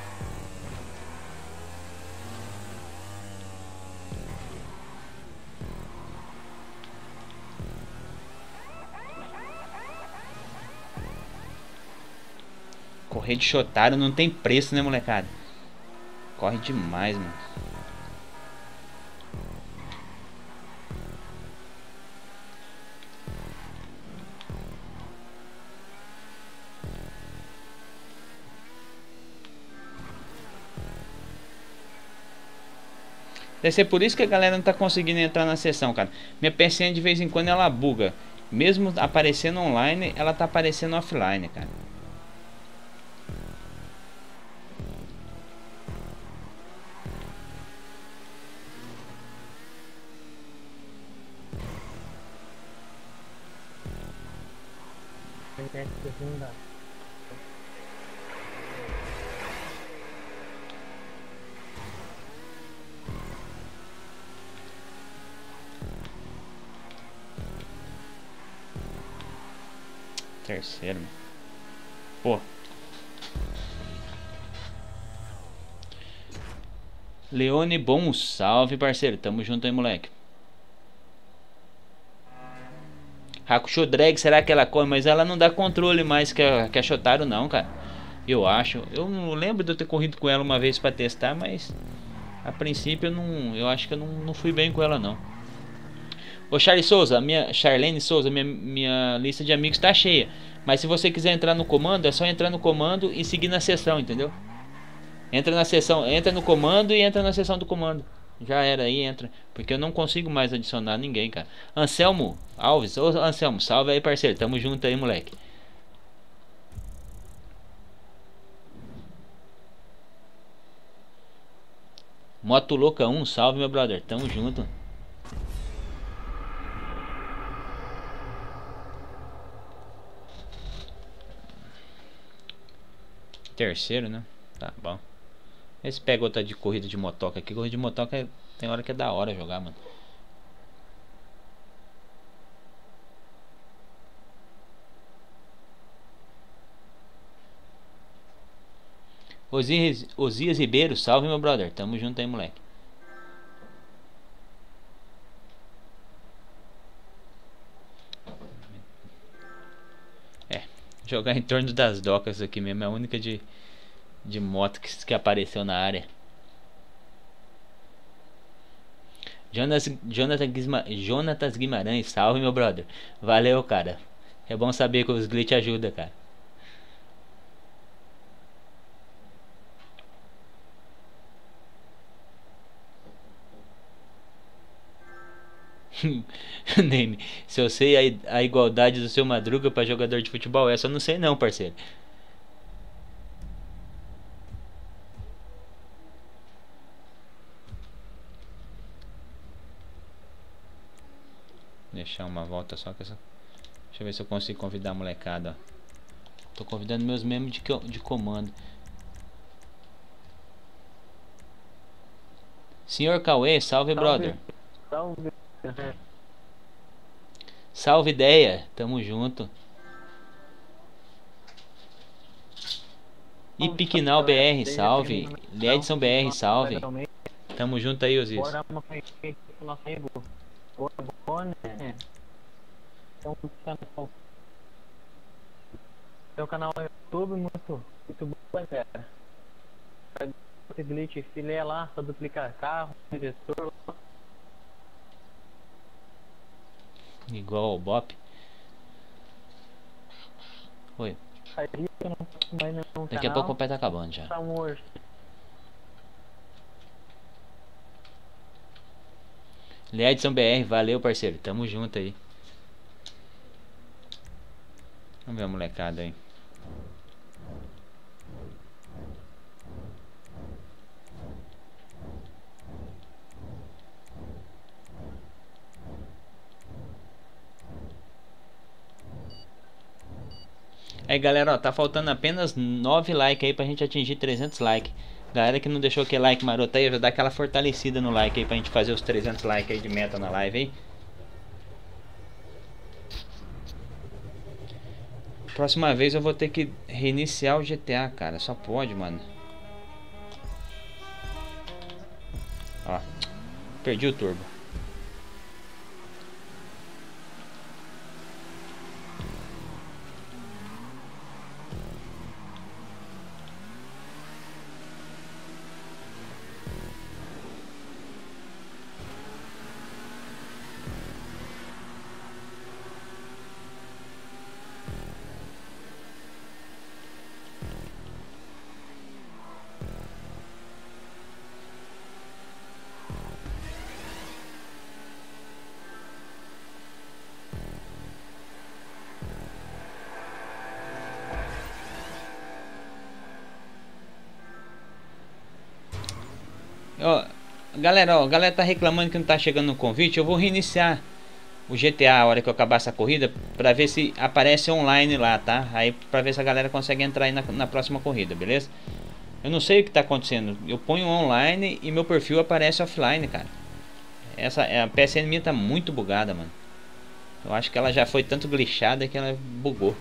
Correr de Shotaro não tem preço, né, molecada? Corre demais, mano. Deve ser por isso que a galera não tá conseguindo entrar na sessão, cara. Minha PSN de vez em quando ela buga. Mesmo aparecendo online, ela tá aparecendo offline, cara. Terceiro, mano. Pô. Leone Bom, salve, parceiro. Tamo junto aí, moleque. Hakusho Drag, será que ela corre? Mas ela não dá controle mais que a Shotaro, não, cara. Eu acho. Eu não lembro de eu ter corrido com ela uma vez pra testar, mas a princípio eu acho que eu não fui bem com ela, não. Ô Charlene Souza, minha lista de amigos tá cheia. Mas se você quiser entrar no comando, é só entrar no comando e seguir na sessão, entendeu? Entra na sessão, entra no comando e entra na sessão do comando. Já era aí, entra. Porque eu não consigo mais adicionar ninguém, cara. Anselmo Alves, ô Anselmo, salve aí, parceiro. Tamo junto aí, moleque. Moto Louca 1, salve, meu brother. Tamo junto. Terceiro, né? Tá bom. Esse pega outra de corrida de motoca aqui. Corrida de motoca tem hora que é da hora jogar, mano. Osias Ribeiro, salve, meu brother. Tamo junto aí, moleque. É, jogar em torno das docas aqui mesmo. É a única de moto que apareceu na área. Jonatas Guimarães, salve, meu brother. Valeu, cara. É bom saber que os glitch ajudam, cara. Name, se eu sei a igualdade do seu Madruga pra jogador de futebol, essa eu não sei não, parceiro. Deixar uma volta só com essa. Deixa eu ver se eu consigo convidar a molecada, ó. Tô convidando meus membros de comando. Senhor Cauê, salve, brother. Salve. Salve, ideia. Tamo junto. E Piquinal BR, salve. Ledson BR, salve. Tamo junto aí, Osiris. Bora uma com o nosso amigo. Bora, né? Então, tem um canal no YouTube muito bom, cara. esse glitch filé lá, só duplicar carro, gestor. Igual ao Bop. Oi. Aí eu não posso mais não, Daqui a pouco o canal. pai tá acabando já. Tá morto. Edson BR, valeu parceiro, tamo junto aí. Vamos ver a molecada aí. Aí galera, ó, tá faltando apenas 9 likes aí pra gente atingir 300 likes. Galera que não deixou aquele like maroto aí, já dá aquela fortalecida no like aí pra gente fazer os 300 likes aí de meta na live aí. Próxima vez eu vou ter que reiniciar o GTA, cara, só pode, mano. Ó, perdi o turbo. Ó, galera, ó, a galera tá reclamando que não tá chegando no convite. Eu vou reiniciar o GTA a hora que eu acabar essa corrida pra ver se aparece online lá, tá? Aí pra ver se a galera consegue entrar aí na próxima corrida, beleza? Eu não sei o que tá acontecendo. Eu ponho online e meu perfil aparece offline, cara. A PSN minha tá muito bugada, mano. Eu acho que ela já foi tanto glitchada que ela bugou.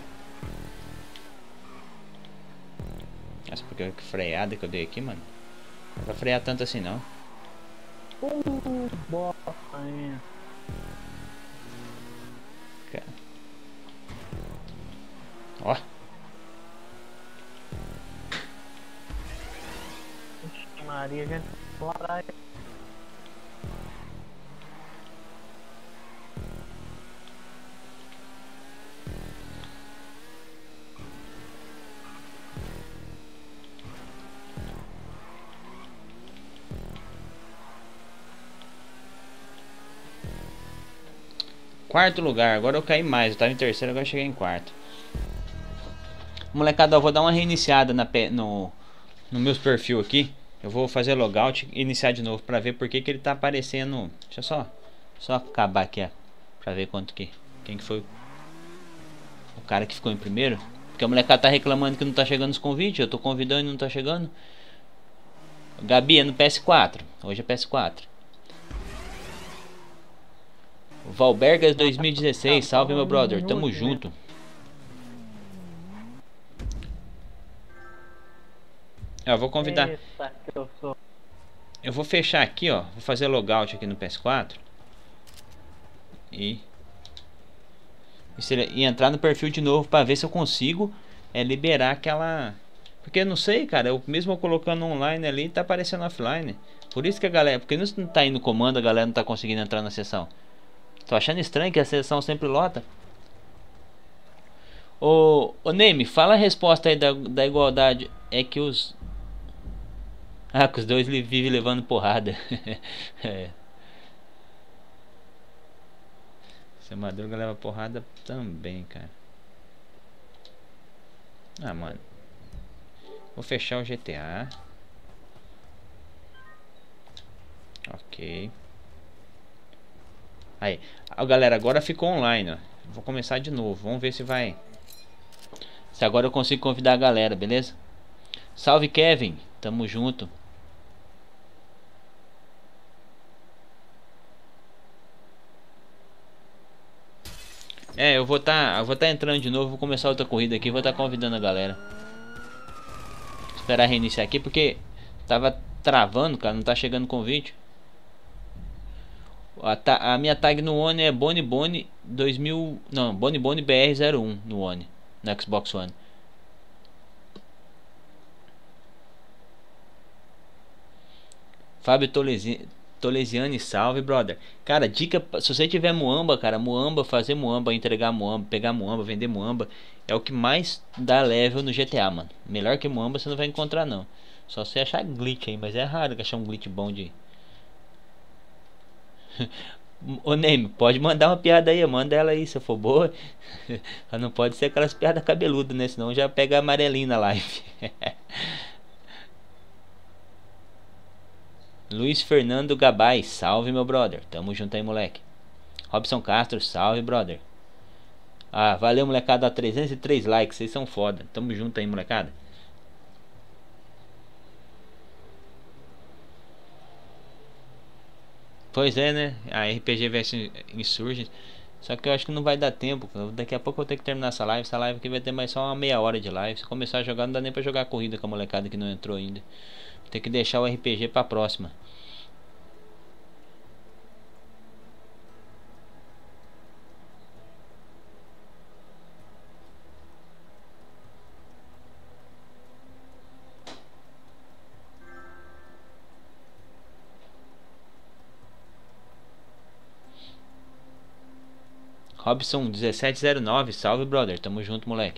Nossa, porque que freada que eu dei aqui, mano. Não vai frear tanto assim não. Bosta, hein? Ó. Maria, gente, lá atrás. Quarto lugar, agora eu caí mais. Eu tava em terceiro, agora eu cheguei em quarto. Molecada, eu vou dar uma reiniciada no meus perfil aqui. Eu vou fazer logout e iniciar de novo pra ver porque que ele tá aparecendo. Deixa eu só acabar aqui, ó, pra ver quem que foi o cara que ficou em primeiro. Porque a molecada tá reclamando que não tá chegando os convites. Eu tô convidando e não tá chegando. Gabi é no PS4. Hoje é PS4. Valbergas 2016, salve meu brother, tamo junto. Eu vou convidar. Eita, que eu sou. Eu vou fechar aqui, ó. Vou fazer logout aqui no PS4 e entrar no perfil de novo pra ver se eu consigo liberar aquela. Porque eu não sei, cara. Eu mesmo colocando online ali tá aparecendo offline. Por isso que a galera, porque não tá indo no comando, a galera não tá conseguindo entrar na sessão. Tô achando estranho que a sessão sempre lota. Ô Neme, fala a resposta aí da igualdade. É que os. Ah, que os dois vivem levando porrada. É. Seu Madruga leva porrada também, cara. Ah, mano. Vou fechar o GTA. Ok. Aí, galera, agora ficou online, ó. Vou começar de novo. Vamos ver se vai. Se agora eu consigo convidar a galera, beleza? Salve, Kevin. Tamo junto. Eu vou tá entrando de novo. Vou começar outra corrida aqui. Vou estar convidando a galera. Esperar reiniciar aqui porque tava travando, cara. Não tá chegando convite. A minha tag no One é Bonnie 2000. Não, Bonnie BR01 no One. No Xbox One. Fábio Tolesiani, salve, brother. Cara, dica, se você tiver muamba, cara, muamba, fazer muamba, entregar muamba, pegar muamba, vender muamba, é o que mais dá level no GTA, mano. Melhor que muamba você não vai encontrar, não. Só se achar glitch aí, mas é raro achar um glitch bom de... Ô Neme, pode mandar uma piada aí, manda ela aí, se for boa. Não pode ser aquelas piadas cabeludas, né? Senão já pega amarelinho na live. Luiz Fernando Gabay, salve meu brother. Tamo junto aí, moleque. Robson Castro, salve, brother. Ah, valeu, molecada. 303 likes, vocês são foda. Tamo junto aí, molecada. Pois é, né? A RPG vs Insurgents. Só que eu acho que não vai dar tempo. Daqui a pouco eu vou ter que terminar essa live. Essa live aqui vai ter mais só uma meia hora de live. Se começar a jogar, não dá nem pra jogar a corrida com a molecada que não entrou ainda. Tem que deixar o RPG pra próxima. Robson 1709, salve brother, tamo junto, moleque.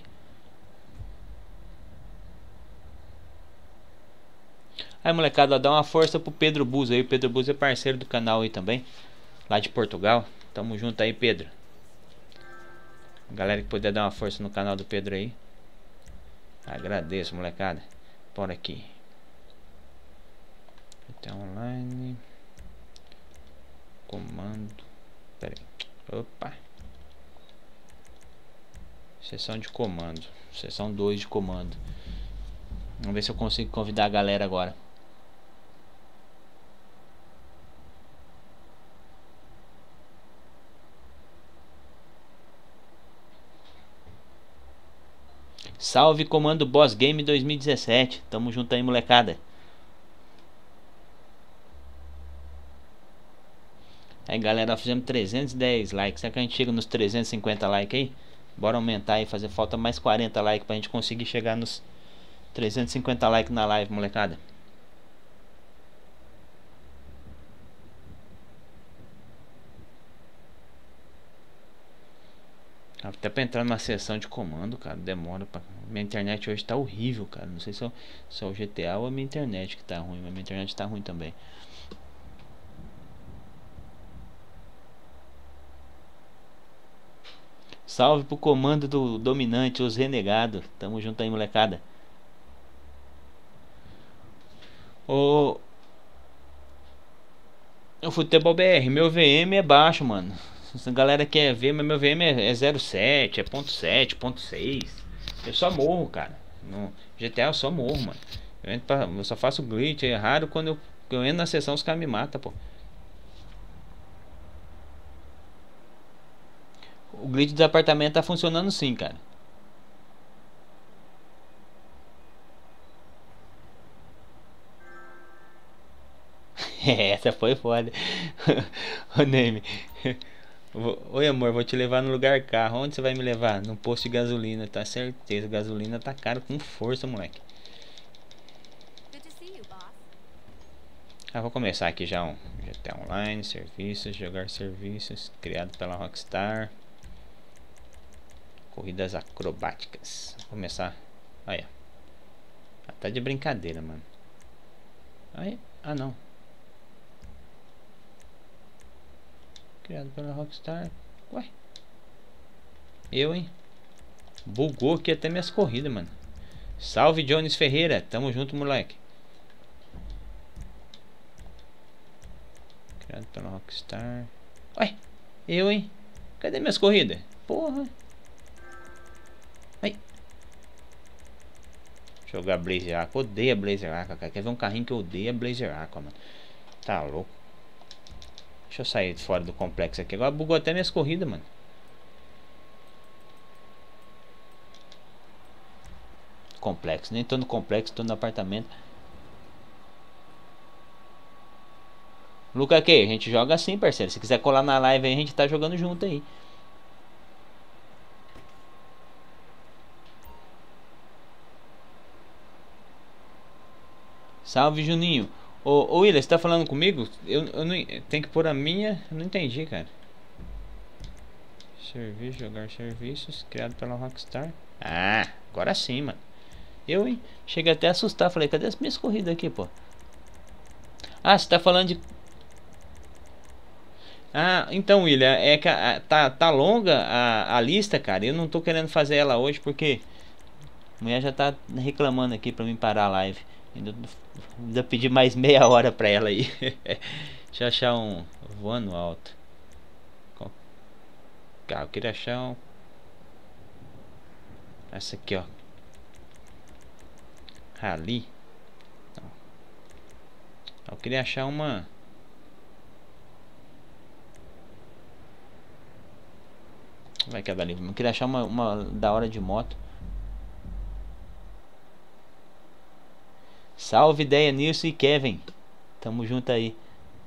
Aí, molecada, dá uma força pro Pedro Buz aí. O Pedro Buz é parceiro do canal aí também, lá de Portugal. Tamo junto aí, Pedro. Galera que puder dar uma força no canal do Pedro aí, agradeço, molecada. Por aqui. Até online. Comando. Pera aí. Opa. Sessão de comando. Sessão 2 de comando. Vamos ver se eu consigo convidar a galera agora. Salve comando Boss Game 2017. Tamo junto aí, molecada. Aí, galera, fizemos 310 likes. Será que a gente chega nos 350 likes aí? Bora aumentar e fazer falta mais 40 likes pra gente conseguir chegar nos 350 likes na live, molecada. Até pra entrar numa sessão de comando, cara, demora pra... Minha internet hoje tá horrível, cara. Não sei se é o GTA ou a minha internet que tá ruim, mas minha internet tá ruim também. Salve pro comando do dominante, os renegados. Tamo junto aí, molecada. O Futebol BR, meu VM é baixo, mano. Essa galera quer ver, mas meu VM é 0.7, é 0.7, 0.6. Eu só morro, cara. No GTA eu só morro, mano. Eu só faço glitch, é raro quando eu entro na sessão os caras me matam, pô. O glitch dos apartamentos tá funcionando sim, cara. Essa foi foda. Ô Neme. Oi amor, vou te levar no lugar carro. Onde você vai me levar? No posto de gasolina, tá certeza. Gasolina tá caro com força, moleque. Vou começar aqui já um GTA Online, serviços, jogar serviços, criado pela Rockstar. Corridas acrobáticas. Vou começar. Aí, ó. Tá de brincadeira, mano. Aí, não. Criado pela Rockstar. Ué. Hein? Bugou aqui até minhas corridas, mano. Salve, Jones Ferreira. Tamo junto, moleque. Criado pela Rockstar. Ué. Hein? Cadê minhas corridas? Porra. Ai. Jogar Blazer Aqua. Odeia Blazer Aqua, cara. Quer ver um carrinho que eu odeio? Blazer Aqua, mano. Tá louco. Deixa eu sair fora do complexo aqui. Agora bugou até minhas corridas, mano. Complexo. Nem tô no complexo, tô no apartamento. Luca, que a gente joga assim, parceiro. Se quiser colar na live aí, a gente tá jogando junto aí. Salve, Juninho. Ô William, você tá falando comigo? Eu não... Tem que pôr a minha... Eu não entendi, cara. Serviço, jogar serviços, criado pela Rockstar. Ah, agora sim, mano. Hein? Cheguei até a assustar. Falei, cadê as minhas corridas aqui, pô? Ah, você tá falando de... Ah, então, William, é que tá longa a lista, cara. Eu não tô querendo fazer ela hoje porque a mulher já tá reclamando aqui pra mim parar a live. Ainda pedi mais meia hora pra ela aí. Deixa eu achar um voando alto. Eu queria achar um... Essa aqui, ó. Rally. Eu queria achar uma... Vai que é dali. Eu queria achar uma da hora de moto. Salve ideia, Nilson e Kevin. Tamo junto aí.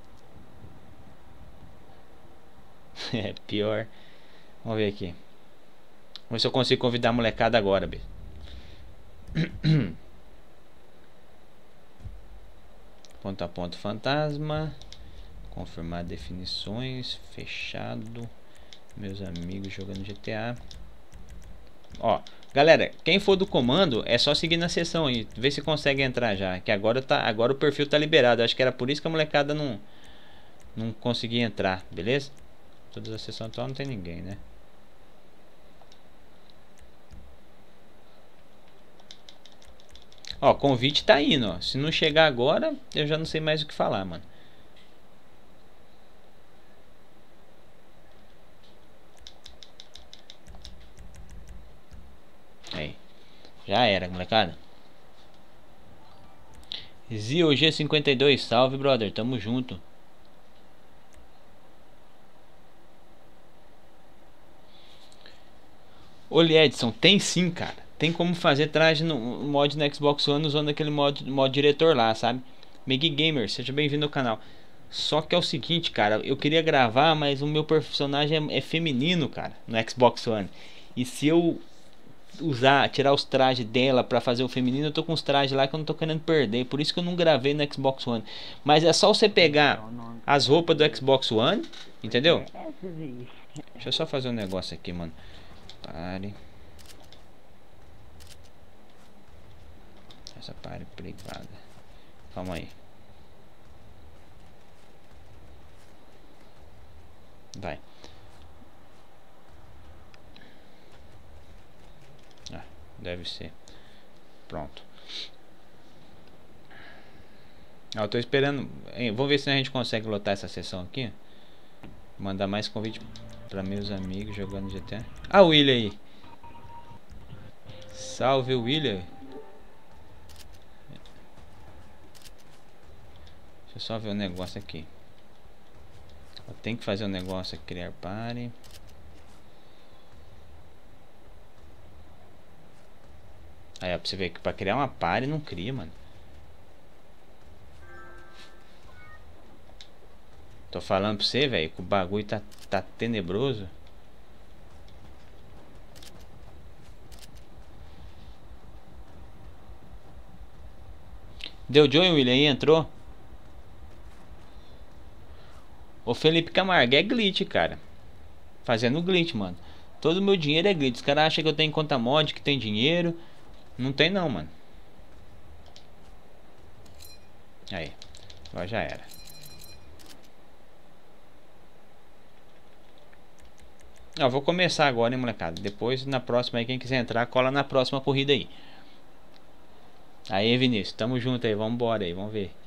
É pior. Vamos ver aqui. Vamos ver se eu consigo convidar a molecada agora, B. Ponto a ponto fantasma. Confirmar definições. Fechado. Meus amigos jogando GTA. Ó, galera, quem for do comando é só seguir na sessão aí, ver se consegue entrar já, que agora o perfil tá liberado. Acho que era por isso que a molecada não conseguia entrar, beleza? Todas as sessões atual não tem ninguém, né? Ó, convite tá indo, ó. Se não chegar agora, eu já não sei mais o que falar, mano. Aí. Já era, molecada. Zio G52, salve, brother, tamo junto. Olha, Edson, tem sim, cara. Tem como fazer traje no mod no Xbox One usando aquele mod diretor lá, sabe? Meg Gamer, seja bem-vindo ao canal. Só que é o seguinte, cara, eu queria gravar, mas o meu personagem é feminino, cara, no Xbox One. E se eu tirar os trajes dela pra fazer o feminino, eu tô com os trajes lá que eu não tô querendo perder. Por isso que eu não gravei no Xbox One. Mas é só você pegar as roupas do Xbox One, entendeu? Deixa eu só fazer um negócio aqui, mano. Pare. Essa pare privada. Calma aí. Vai. Ah, deve ser. Pronto. Ah, eu tô esperando. Vamos ver se a gente consegue lotar essa sessão aqui. Mandar mais convite para meus amigos jogando GTA. Ah, o William aí. Salve, William. Deixa eu só ver um negócio aqui. Eu tenho que fazer um negócio aqui. Criar party. Aí, ó, pra você ver que pra criar uma party não cria, mano. Tô falando pra você, velho, que o bagulho tá tenebroso. Deu Joey, William, aí entrou. O Felipe Camargo é glitch, cara. Fazendo glitch, mano. Todo o meu dinheiro é glitch. Os caras acham que eu tenho conta mod, que tem dinheiro. Não tem não, mano. Aí. Agora já era. Eu vou começar agora, hein, molecada. Depois, na próxima aí, quem quiser entrar, cola na próxima corrida aí. Aí, Vinícius, tamo junto aí. Vamos embora aí, vamos ver.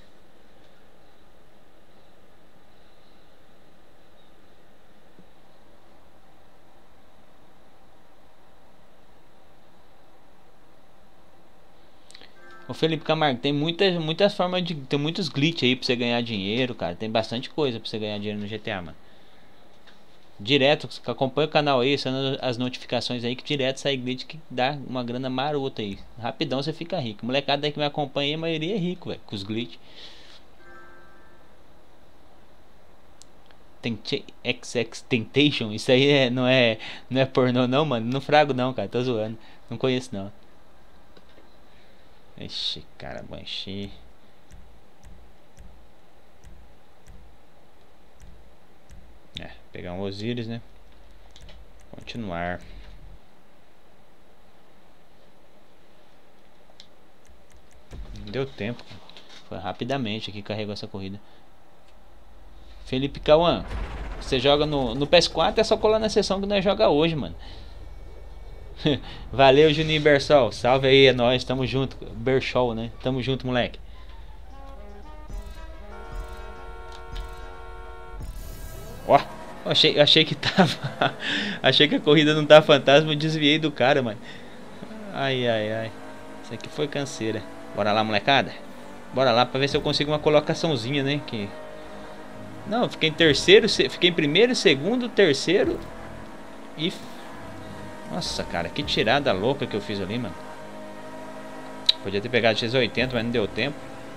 O Felipe Camargo, tem muitas formas de... Tem muitos glitch aí pra você ganhar dinheiro, cara. Tem bastante coisa pra você ganhar dinheiro no GTA, mano. Direto, acompanha o canal aí, sendo as notificações aí, que direto sai glitch que dá uma grana marota aí. Rapidão você fica rico. Molecada aí que me acompanha aí, a maioria é rico, velho, com os glitch. Tem XX Temptation, isso aí não é pornô não, mano. Não frago não, cara, tô zoando. Não conheço não. Ixi, cara, banshee. Pegar um Osiris, né? Continuar. Não deu tempo. Foi rapidamente aqui, carregou essa corrida. Felipe Cauã, você joga no PS4, é só colar na sessão que nós joga hoje, mano. Valeu, Juninho Bersol. Salve aí, é nóis, tamo junto. Bersol, né? Tamo junto, moleque. Ó, achei que tava. Achei que a corrida não tava fantasma, eu desviei do cara, mano. Ai, ai, ai. Isso aqui foi canseira. Bora lá, molecada. Bora lá pra ver se eu consigo uma colocaçãozinha, né? Que... Não, fiquei em terceiro, fiquei em primeiro, segundo, terceiro. E... Nossa, cara, que tirada louca que eu fiz ali, mano. Podia ter pegado X80, mas não deu tempo.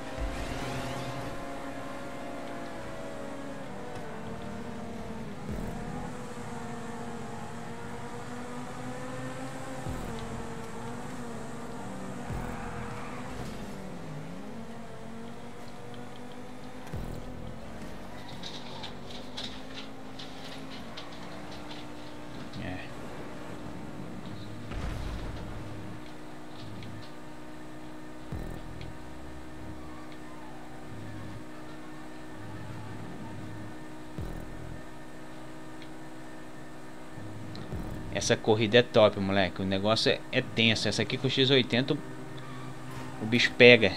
Essa corrida é top, moleque. O negócio é tenso. Essa aqui com o X80 o bicho pega.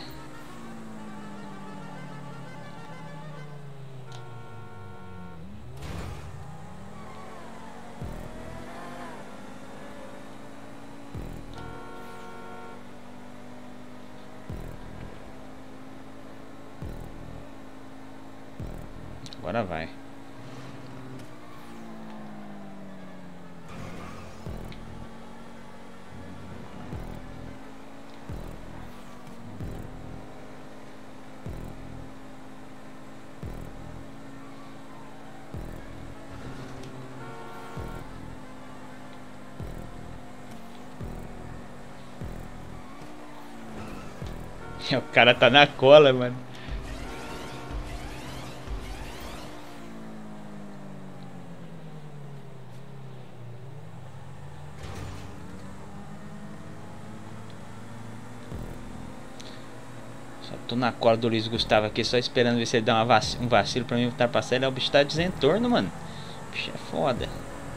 Agora vai. O cara tá na cola, mano. Só tô na cola do Luiz Gustavo aqui, só esperando ver se ele dá um vacilo pra mim ultrapassar ele. O bicho tá desentorno, mano. O bicho é foda.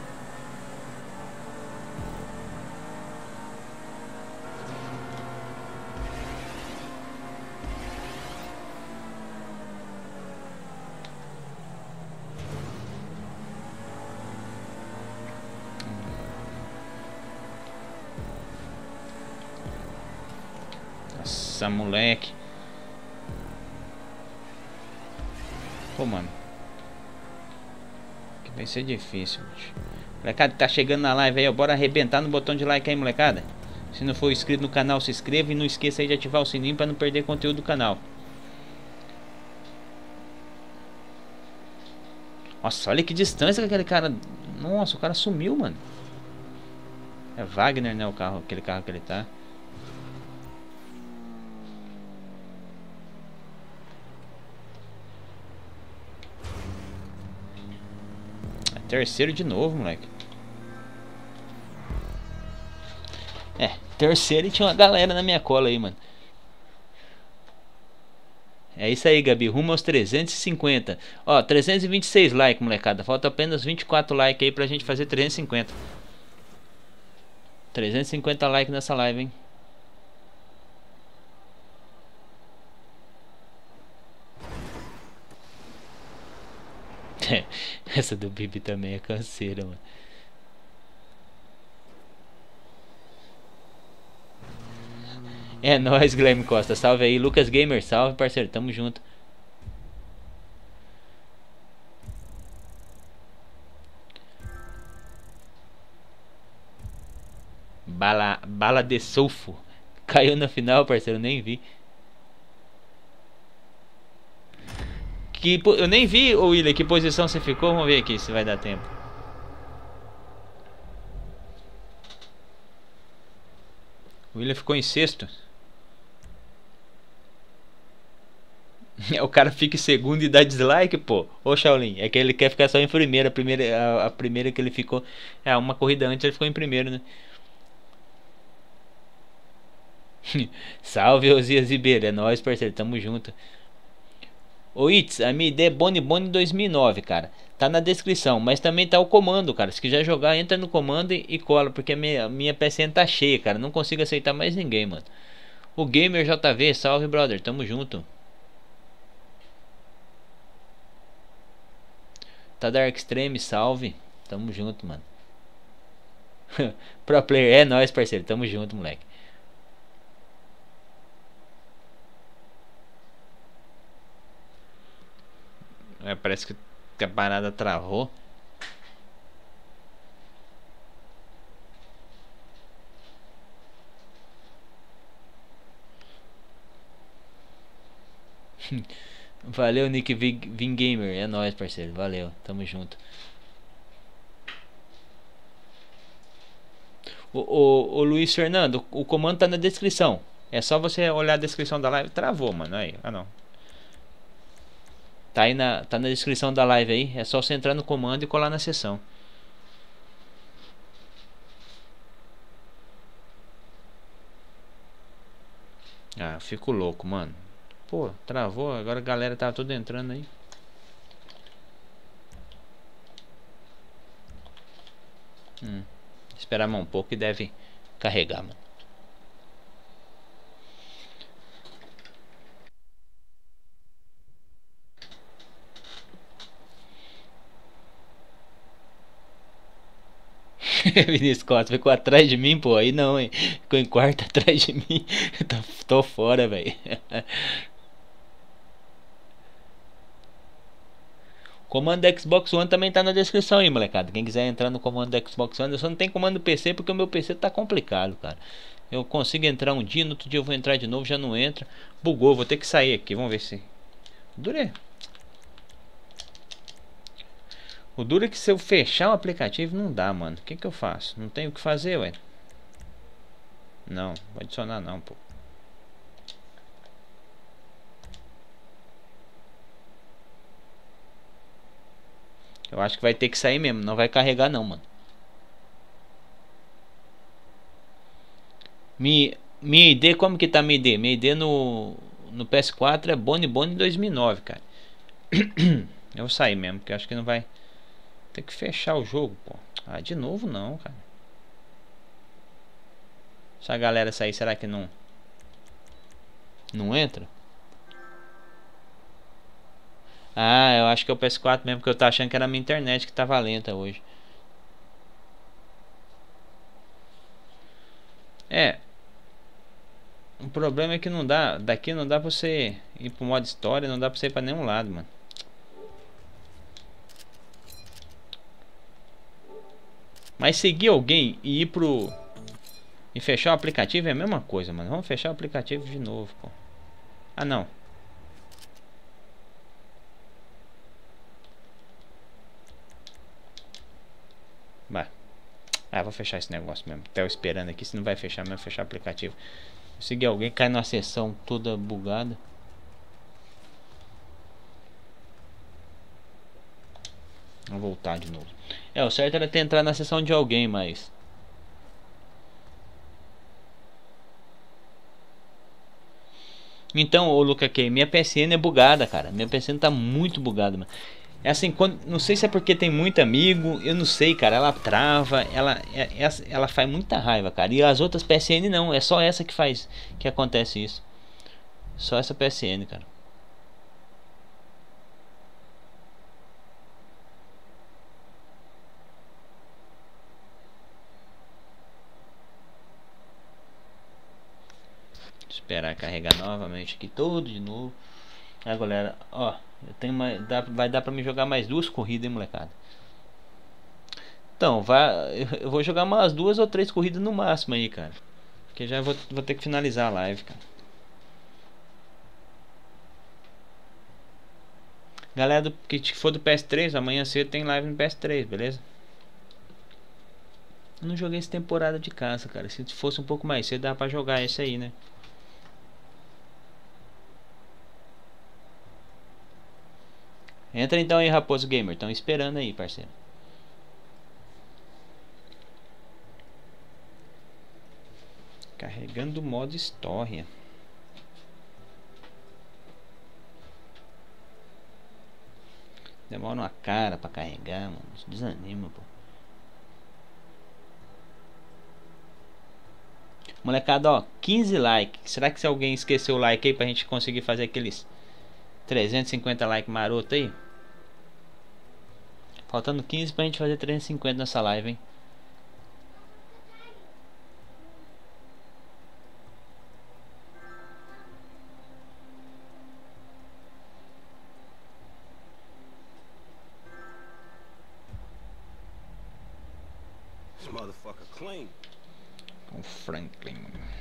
Nossa, moleque. Pô, mano. Que vai ser difícil, bicho. Molecada, tá chegando na live aí, ó. Bora arrebentar no botão de like aí, molecada. Se não for inscrito no canal, se inscreva. E não esqueça aí de ativar o sininho pra não perder conteúdo do canal. Nossa, olha que distância que aquele cara... Nossa, o cara sumiu, mano. É Wagner, né, o carro, aquele carro que ele tá. É terceiro de novo, moleque. É, terceiro e tinha uma galera na minha cola aí, mano. É isso aí, Gabi, rumo aos 350. Ó, 326 likes, molecada. Falta apenas 24 likes aí pra gente fazer 350. 350 likes nessa live, hein. Essa do Bibi também é canseira, mano. É nóis, Guilherme Costa. Salve aí, Lucas Gamer. Salve, parceiro. Tamo junto. Bala de sulfo. Caiu na final, parceiro. Nem vi. Eu nem vi, ô William, que posição você ficou. Vamos ver aqui se vai dar tempo. O William ficou em sexto. O cara fica em segundo e dá dislike, pô. Ô, Shaolin, é que ele quer ficar só em primeira. A primeira que ele ficou. É, uma corrida antes ele ficou em primeiro, né? Salve, Osias Ribeiro. É nóis, parceiro. Tamo junto. Ô, Itz, a minha ideia é Boni Boni 2009, cara. Tá na descrição, mas também tá o comando, cara. Se quiser jogar, entra no comando e cola, porque a minha PSN tá cheia, cara. Não consigo aceitar mais ninguém, mano. O Gamer JV, salve, brother. Tamo junto. Tá Dark Extreme, salve. Tamo junto, mano. Pro Player, é nóis, parceiro. Tamo junto, moleque. É, parece que a parada travou. Valeu, Nick Vin Gamer. É nóis, parceiro. Valeu, tamo junto. O Luiz Fernando, o comando tá na descrição. É só você olhar a descrição da live. Travou, mano. Aí, ah não. Tá aí tá na descrição da live aí. É só você entrar no comando e colar na sessão. Ah, fico louco, mano. Pô, travou. Agora a galera tá tudo entrando aí. Esperar mais um pouco e deve carregar, mano. Vinícius Costa ficou atrás de mim, pô. Aí não, hein? Ficou em quarto atrás de mim. Tô fora, velho. Comando do Xbox One também tá na descrição aí, molecada. Quem quiser entrar no comando do Xbox One, eu só não tenho comando do PC porque o meu PC tá complicado, cara. Eu consigo entrar um dia, no outro dia eu vou entrar de novo, já não entra. Bugou, vou ter que sair aqui, vamos ver se... O duro é que se eu fechar o aplicativo não dá, mano. O que que eu faço? Não tenho o que fazer, ué. Não, vou adicionar não, pô. Eu acho que vai ter que sair mesmo, não vai carregar não, mano. Minha ID, como que tá minha ID? Minha ID no PS4 é Boni Boni 2009, cara. Eu vou sair mesmo, porque eu acho que não vai... Ter que fechar o jogo, pô. Ah, de novo não, cara. Se a galera sair, será que não entra? Ah, eu acho que é o PS4 mesmo, porque eu tava achando que era a minha internet que tava lenta hoje. É, o problema é que não dá, daqui não dá pra você ir pro modo história, não dá pra você ir pra nenhum lado, mano. Mas seguir alguém e ir pro... E fechar o aplicativo é a mesma coisa, mano. Vamos fechar o aplicativo de novo, pô. Ah, não. Vai. Ah, vou fechar esse negócio mesmo. Tô esperando aqui, se não vai fechar mesmo, fechar o aplicativo. Seguir alguém, cai numa sessão toda bugada. Vou voltar de novo. É, o certo era ter entrar na sessão de alguém, mas... Então, ô Luca Key, minha PSN é bugada, cara. Minha PSN tá muito bugada, mano. É assim, não sei se é porque tem muito amigo, eu não sei, cara. Ela trava, ela faz muita raiva, cara. E as outras PSN não, é só essa que faz, que acontece isso. Só essa PSN, cara. Esperar carregar novamente aqui tudo de novo. Aí, galera, ó, eu tenho vai dar pra me jogar mais 2 corridas, hein, molecada. Então, eu vou jogar umas 2 ou 3 corridas no máximo aí, cara. Porque já vou ter que finalizar a live, cara. Galera que for do PS3, amanhã cedo tem live no PS3, beleza? Eu não joguei essa temporada de caça, cara. Se fosse um pouco mais cedo, dá pra jogar esse aí, né? Entra então aí, Raposo Gamer. Estão esperando aí, parceiro. Carregando o modo história. Demora uma cara pra carregar, mano. Isso desanima, pô. Molecada, ó, 15 likes. Será que se alguém esqueceu o like aí pra gente conseguir fazer aqueles 350 likes maroto aí? Faltando 15 pra gente fazer 350 nessa live, hein? Com Franklin.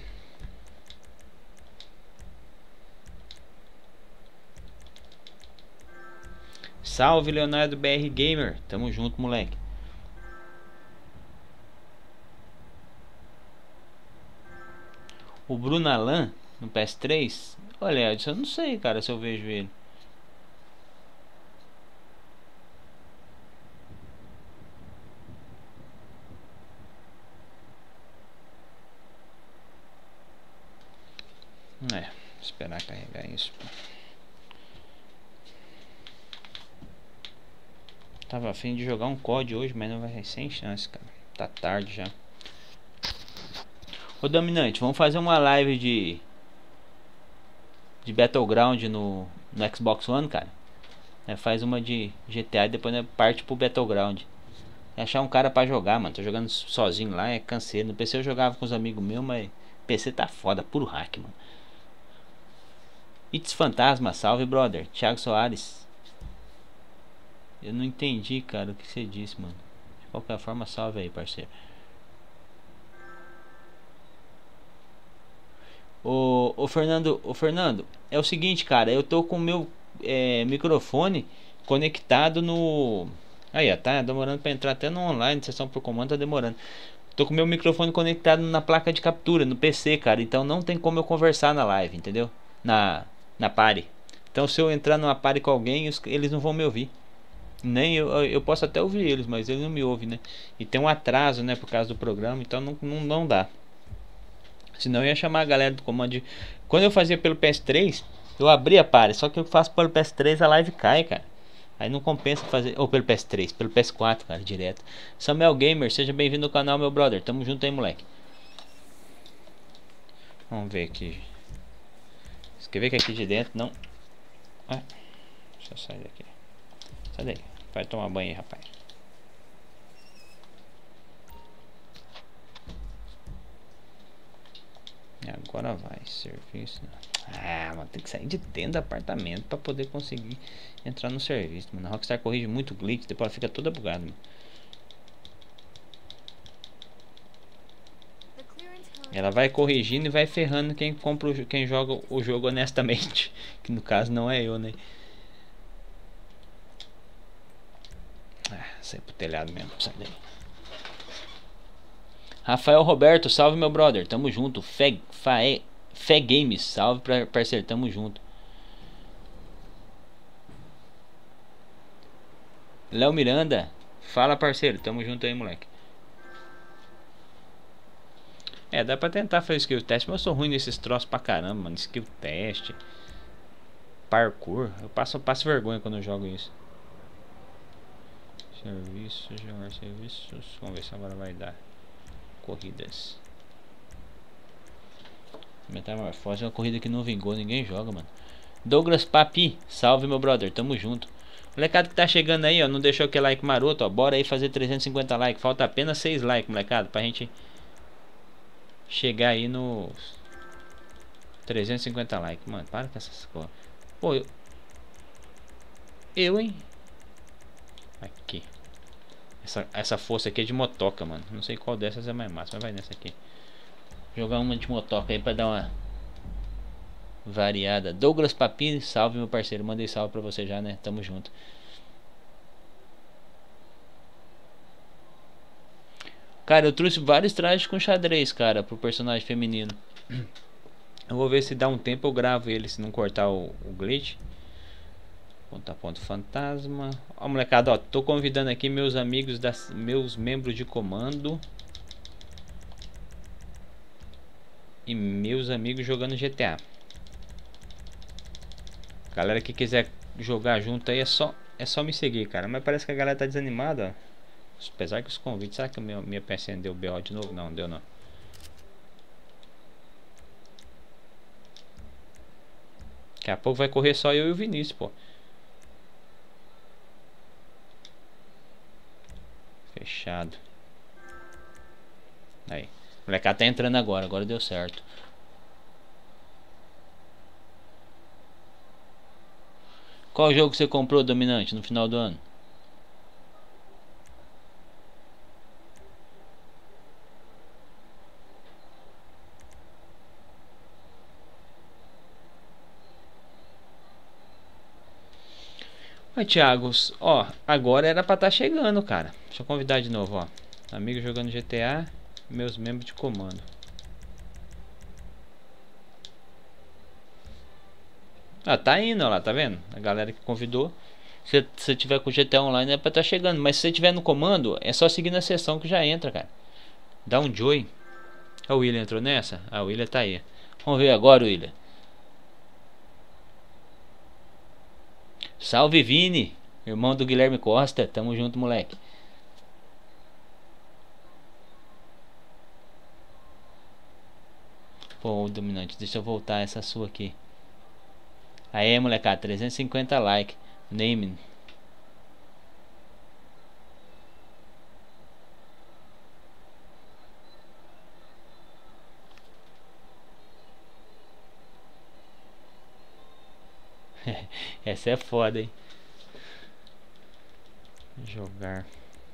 Salve, Leonardo BR Gamer. Tamo junto, moleque. O Bruno Alan no PS3. Olha, eu não sei, cara, se eu vejo ele. Esperar carregar isso. Tava a fim de jogar um COD hoje, mas não vai sem chance, cara. Tá tarde já. Ô Dominante, vamos fazer uma live de Battleground no Xbox One, cara. Faz uma de GTA e depois parte pro Battleground. Achar um cara pra jogar, mano. Tô jogando sozinho lá, é canseiro. No PC eu jogava com os amigos meus, mas PC tá foda, puro hack, mano. It's Fantasma, salve, brother. Thiago Soares. Eu não entendi, cara, o que você disse, mano. De qualquer forma, salve aí, parceiro. Ô Fernando, é o seguinte, cara. Eu tô com o meu microfone conectado no... Aí, ó, tá demorando pra entrar até no online. Sessão por comando tá demorando. Tô com o meu microfone conectado na placa de captura, no PC, cara. Então não tem como eu conversar na live, entendeu? Na party. Então se eu entrar numa party com alguém, eles não vão me ouvir. Nem eu posso até ouvir eles, mas eles não me ouvem, né? E tem um atraso, né, por causa do programa, então não dá. Senão eu ia chamar a galera do comando. Quando eu fazia pelo PS3, eu abria a party, só que eu faço pelo PS3, a live cai, cara. Aí não compensa fazer, ou pelo PS3, pelo PS4, cara, direto. Samuel Gamer, seja bem-vindo ao canal, meu brother. Tamo junto aí, moleque. Vamos ver aqui. Quer ver que aqui de dentro não... deixa eu sair daqui. Sai daí. Vai tomar banho aí, rapaz. E agora vai. Serviço. Mano, tem que sair de dentro do apartamento pra poder conseguir entrar no serviço, mano. A Rockstar corrige muito glitch, depois ela fica toda bugada, mano. Ela vai corrigindo e vai ferrando quem compra, quem joga o jogo honestamente. Que no caso não é eu, né? Sai pro telhado mesmo, sai daí. Rafael Roberto, salve meu brother, tamo junto. Fé Games, salve parceiro, tamo junto. Léo Miranda, fala parceiro, tamo junto aí, moleque. Dá pra tentar fazer skill test, mas eu sou ruim nesses troços pra caramba, mano. Skill test, parkour, eu passo vergonha quando eu jogo isso. Serviços, jogar serviços. Vamos ver se agora vai dar. Corridas. Metamorfose é uma corrida que não vingou, ninguém joga, mano. Douglas Papi, salve meu brother, tamo junto. Molecada que tá chegando aí, ó, não deixou aquele like maroto, ó. Bora aí fazer 350 likes. Falta apenas 6 likes, molecada, pra gente chegar aí no 350 likes. Mano, para com essas coisas. Pô, eu, hein? Aqui. Essa força aqui é de motoca, mano. Não sei qual dessas é mais massa, mas vai nessa aqui. Jogar uma de motoca aí pra dar uma variada. Douglas Papini, salve meu parceiro. Mandei salve pra você já, né? Tamo junto. Cara, eu trouxe vários trajes com xadrez, cara, pro personagem feminino. Eu vou ver se dá um tempo eu gravo ele, se não cortar o glitch. Ponto a ponto fantasma. Ó, molecada, ó, tô convidando aqui meus amigos, meus membros de comando e meus amigos jogando GTA. Galera que quiser jogar junto aí é só me seguir, cara. Mas parece que a galera tá desanimada, ó. Apesar que os convites, será que a minha PSN deu BO de novo? Não, deu não. Daqui a pouco vai correr só eu e o Vinícius, pô. Fechado. Aí. O molecada tá entrando agora. Agora deu certo. Qual jogo você comprou, Dominante, no final do ano? Oi, Thiago. Ó, agora era pra estar chegando, cara. Deixa eu convidar de novo, ó. Amigo jogando GTA, meus membros de comando. Ah, tá indo, ó lá, tá vendo? A galera que convidou. Se você tiver com o GTA Online é pra estar chegando. Mas se você tiver no comando, é só seguir na sessão que já entra, cara. Dá um join. Ah, o William entrou nessa? Ah, o William tá aí. Vamos ver agora, William. Salve, Vini. Irmão do Guilherme Costa. Tamo junto, moleque. Pô, Dominante, deixa eu voltar essa sua aqui. Aê, molecada, 350 like. Name. Essa é foda, hein? Jogar.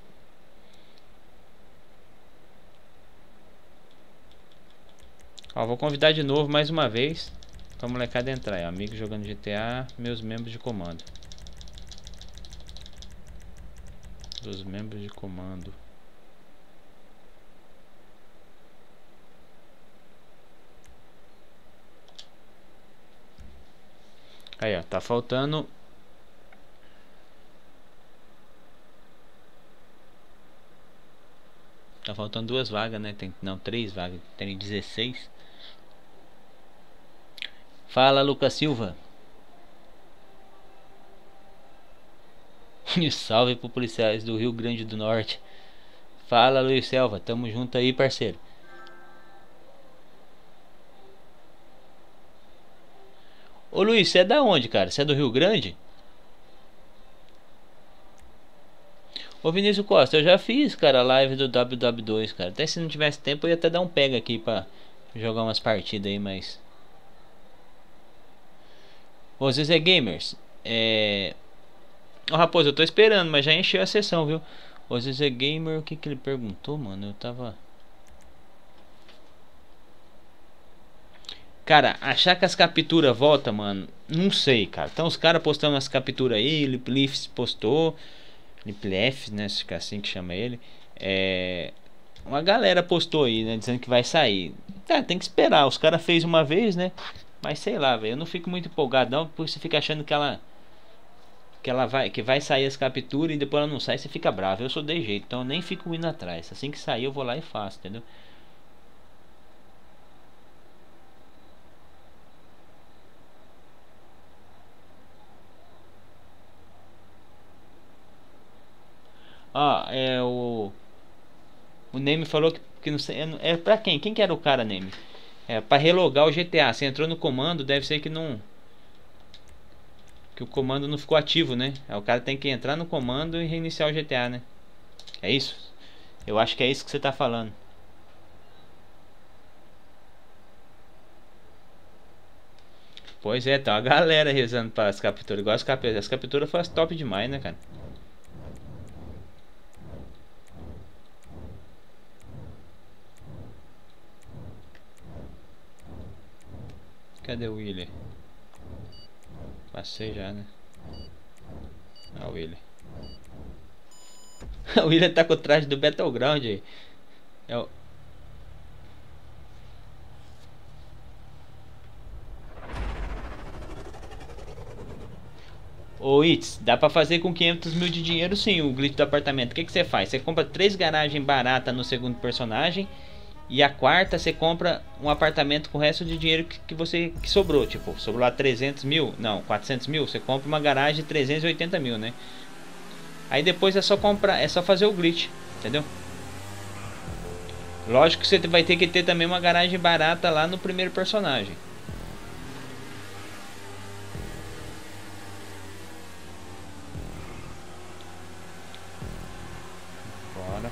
Ó, vou convidar de novo mais uma vez pra molecada entrar. Ó. Amigo jogando GTA, meus membros de comando. Dos membros de comando. Aí, ó, tá faltando. Tá faltando 2 vagas, né? Não, 3 vagas. Tem 16. Fala, Lucas Silva. Salve pro policiais do Rio Grande do Norte. Fala, Luiz Selva. Tamo junto aí, parceiro. Ô Luiz, você é da onde, cara? Você é do Rio Grande? Ô Vinícius Costa, eu já fiz, cara, a live do WW2, cara. Até se não tivesse tempo eu ia até dar um pega aqui pra jogar umas partidas aí, mas... Ô Zezé Gamers, Ô Raposo, eu tô esperando, mas já encheu a sessão, viu? Ô Zezé Gamer, o que que ele perguntou, mano? Eu tava... Cara, achar que as capturas voltam, mano, não sei, cara. Então os caras postando as capturas aí, o Liplifs postou... Liplef, né, acho que é assim que chama ele. Uma galera postou aí, né, dizendo que vai sair. Tá, tem que esperar, os caras fez uma vez, né? Mas sei lá, velho, eu não fico muito empolgado não, porque você fica achando que vai sair as capturas e depois ela não sai, você fica bravo. Eu sou de jeito, então eu nem fico indo atrás. Assim que sair eu vou lá e faço, entendeu? Ah, o Neme falou que não sei, é pra quem? Quem que era o cara, Neme? É pra relogar o GTA. Você entrou no comando, deve ser que não, que o comando não ficou ativo, né? Aí o cara tem que entrar no comando e reiniciar o GTA, né? É isso? Eu acho que é isso que você tá falando. Pois é, tá uma galera rezando para as capturas. Igual as capturas foram top demais, né, cara? Cadê o William? Passei já, né? Ah, o William. O William tá com o traje do Battleground aí. É o... Ô Itz, dá pra fazer com 500 mil de dinheiro sim, o glitch do apartamento. O que você faz? Você compra 3 garagens baratas no segundo personagem. E a quarta você compra um apartamento com o resto de dinheiro que sobrou. Tipo, sobrou lá 300 mil, não, 400 mil. Você compra uma garagem de 380 mil, né? Aí depois é só comprar, é só fazer o glitch, entendeu? Lógico que você vai ter que ter também uma garagem barata lá no primeiro personagem. Bora.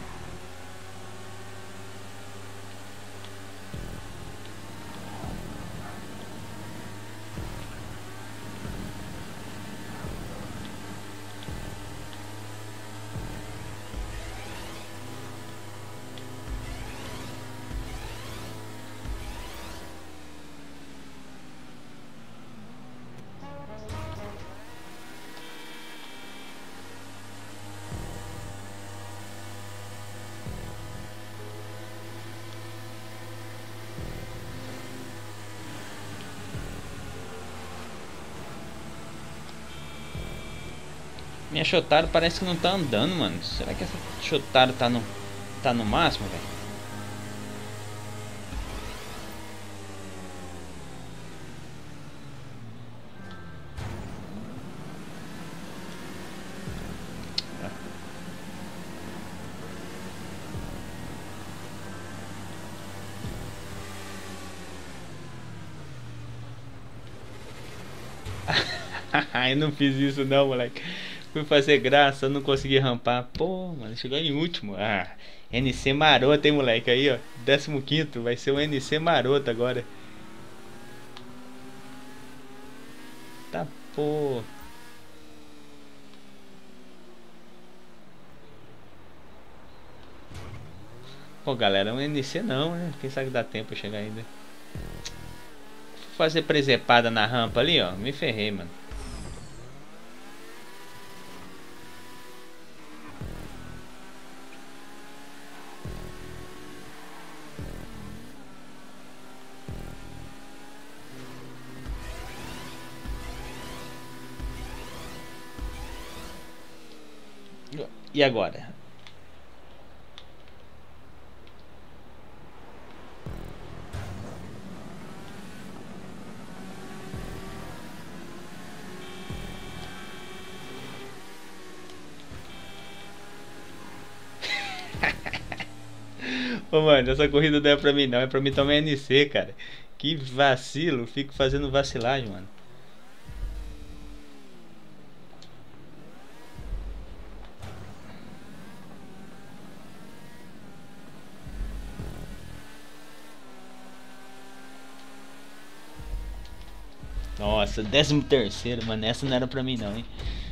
Minha Shotaro parece que não tá andando, mano. Será que essa Shotaro tá no máximo, velho? Ai, não fiz isso não, moleque. Fui fazer graça, não consegui rampar. Pô, mano, chegou em último. Ah, NC maroto, hein, moleque. Aí, ó, 15º. Vai ser um NC maroto agora. Tá, pô. Pô, galera, um NC não, né? Quem sabe dá tempo pra chegar ainda. Fazer presepada na rampa ali, ó. Me ferrei, mano. E agora? Ô, mano, essa corrida não é pra mim não, é pra mim tomar NC, cara. Que vacilo, fico fazendo vacilagem, mano. Nossa, 13º, mano, essa não era pra mim não, hein.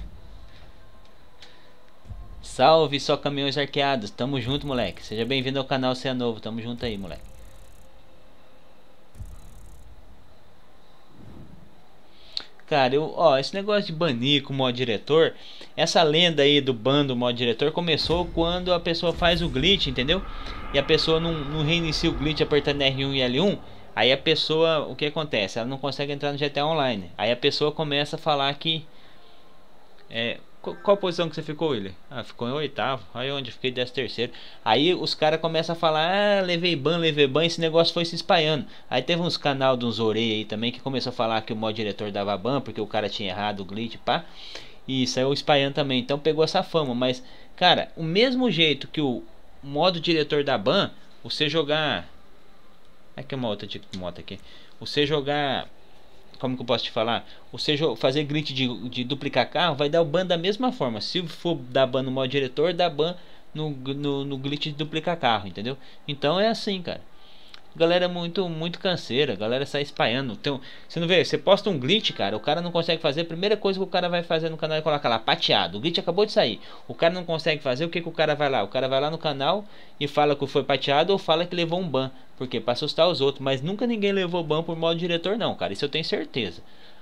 Salve, só caminhões arqueados, tamo junto, moleque. Seja bem-vindo ao canal, se é novo, tamo junto aí, moleque. Cara, esse negócio de banir com o modo diretor, essa lenda aí do ban do modo diretor começou quando a pessoa faz o glitch, entendeu? E a pessoa não reinicia o glitch apertando R1 e L1. Aí a pessoa, o que acontece? Ela não consegue entrar no GTA Online. Aí a pessoa começa a falar que qual posição que você ficou, William? Ah, ficou em oitavo. Aí onde eu fiquei 13º. Aí os caras começam a falar: ah, levei ban, esse negócio foi se espalhando. Aí teve uns canal de uns orelha aí também que começou a falar que o modo diretor dava ban porque o cara tinha errado o glitch, pá. E saiu espalhando também. Então pegou essa fama. Mas, cara, o mesmo jeito que o modo diretor da ban, você jogar. Aqui é uma outra tipo de moto aqui. Você jogar. Como que eu posso te falar? Você fazer glitch de duplicar carro vai dar o ban da mesma forma. Se for dar ban no modo diretor, dá ban no glitch de duplicar carro, entendeu? Então é assim, cara. Galera muito canseira, galera sai espalhando. Então, você não vê, você posta um glitch, cara, o cara não consegue fazer. A primeira coisa que o cara vai fazer no canal é colocar lá pateado. O glitch acabou de sair. O cara não consegue fazer, o que o cara vai lá? O cara vai lá no canal e fala que foi pateado ou fala que levou um ban. Por quê? Pra assustar os outros. Mas nunca ninguém levou ban por modo diretor, não, cara. Isso eu tenho certeza.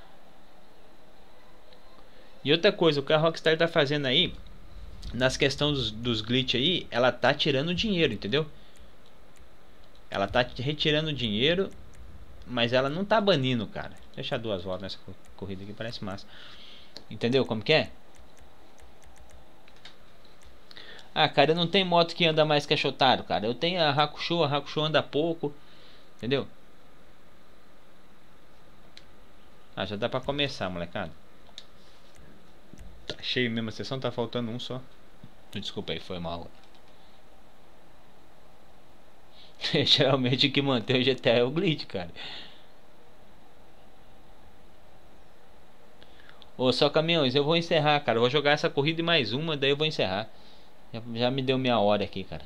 E outra coisa, o que a Rockstar tá fazendo aí, nas questões dos glitch aí, ela tá tirando dinheiro, entendeu? Ela tá retirando dinheiro, mas ela não tá banindo, cara. Deixa 2 voltas nessa corrida aqui, parece massa. Entendeu como que é? Ah, cara, eu não tenho moto que anda mais que a Shotaro, cara. Eu tenho a Hakusho anda pouco, entendeu? Ah, já dá pra começar, molecada. Tá cheio mesmo a sessão, tá faltando um só. Desculpa aí, foi mal. Geralmente o que mantém o GTA é o glitch, cara. Ô, só caminhões, eu vou encerrar, cara. Eu vou jogar essa corrida e mais uma, daí eu vou encerrar. Já me deu minha hora aqui, cara.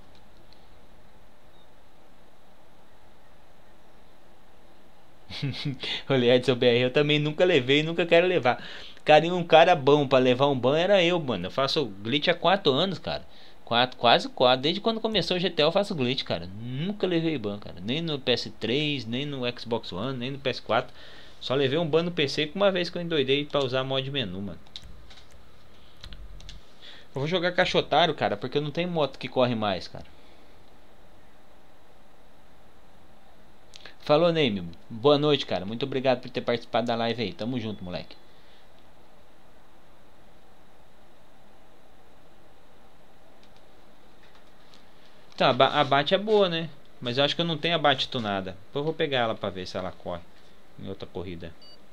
Olha, Edson BR, eu também nunca levei e nunca quero levar. Cara, e um cara bom pra levar um ban era eu, mano. Eu faço glitch há 4 anos, cara. Quase 4. Desde quando começou o GTA eu faço glitch, cara. Nunca levei ban, cara. Nem no PS3, nem no Xbox One, nem no PS4. Só levei um ban no PC uma vez que eu endoidei pra usar mod menu, mano. Eu vou jogar cachotário, cara, porque eu não tenho moto que corre mais, cara. Falou, Neyme. Boa noite, cara. Muito obrigado por ter participado da live aí. Tamo junto, moleque. Então, a Bat é boa, né? Mas eu acho que eu não tenho a Bat tunada. Depois eu vou pegar ela pra ver se ela corre em outra corrida.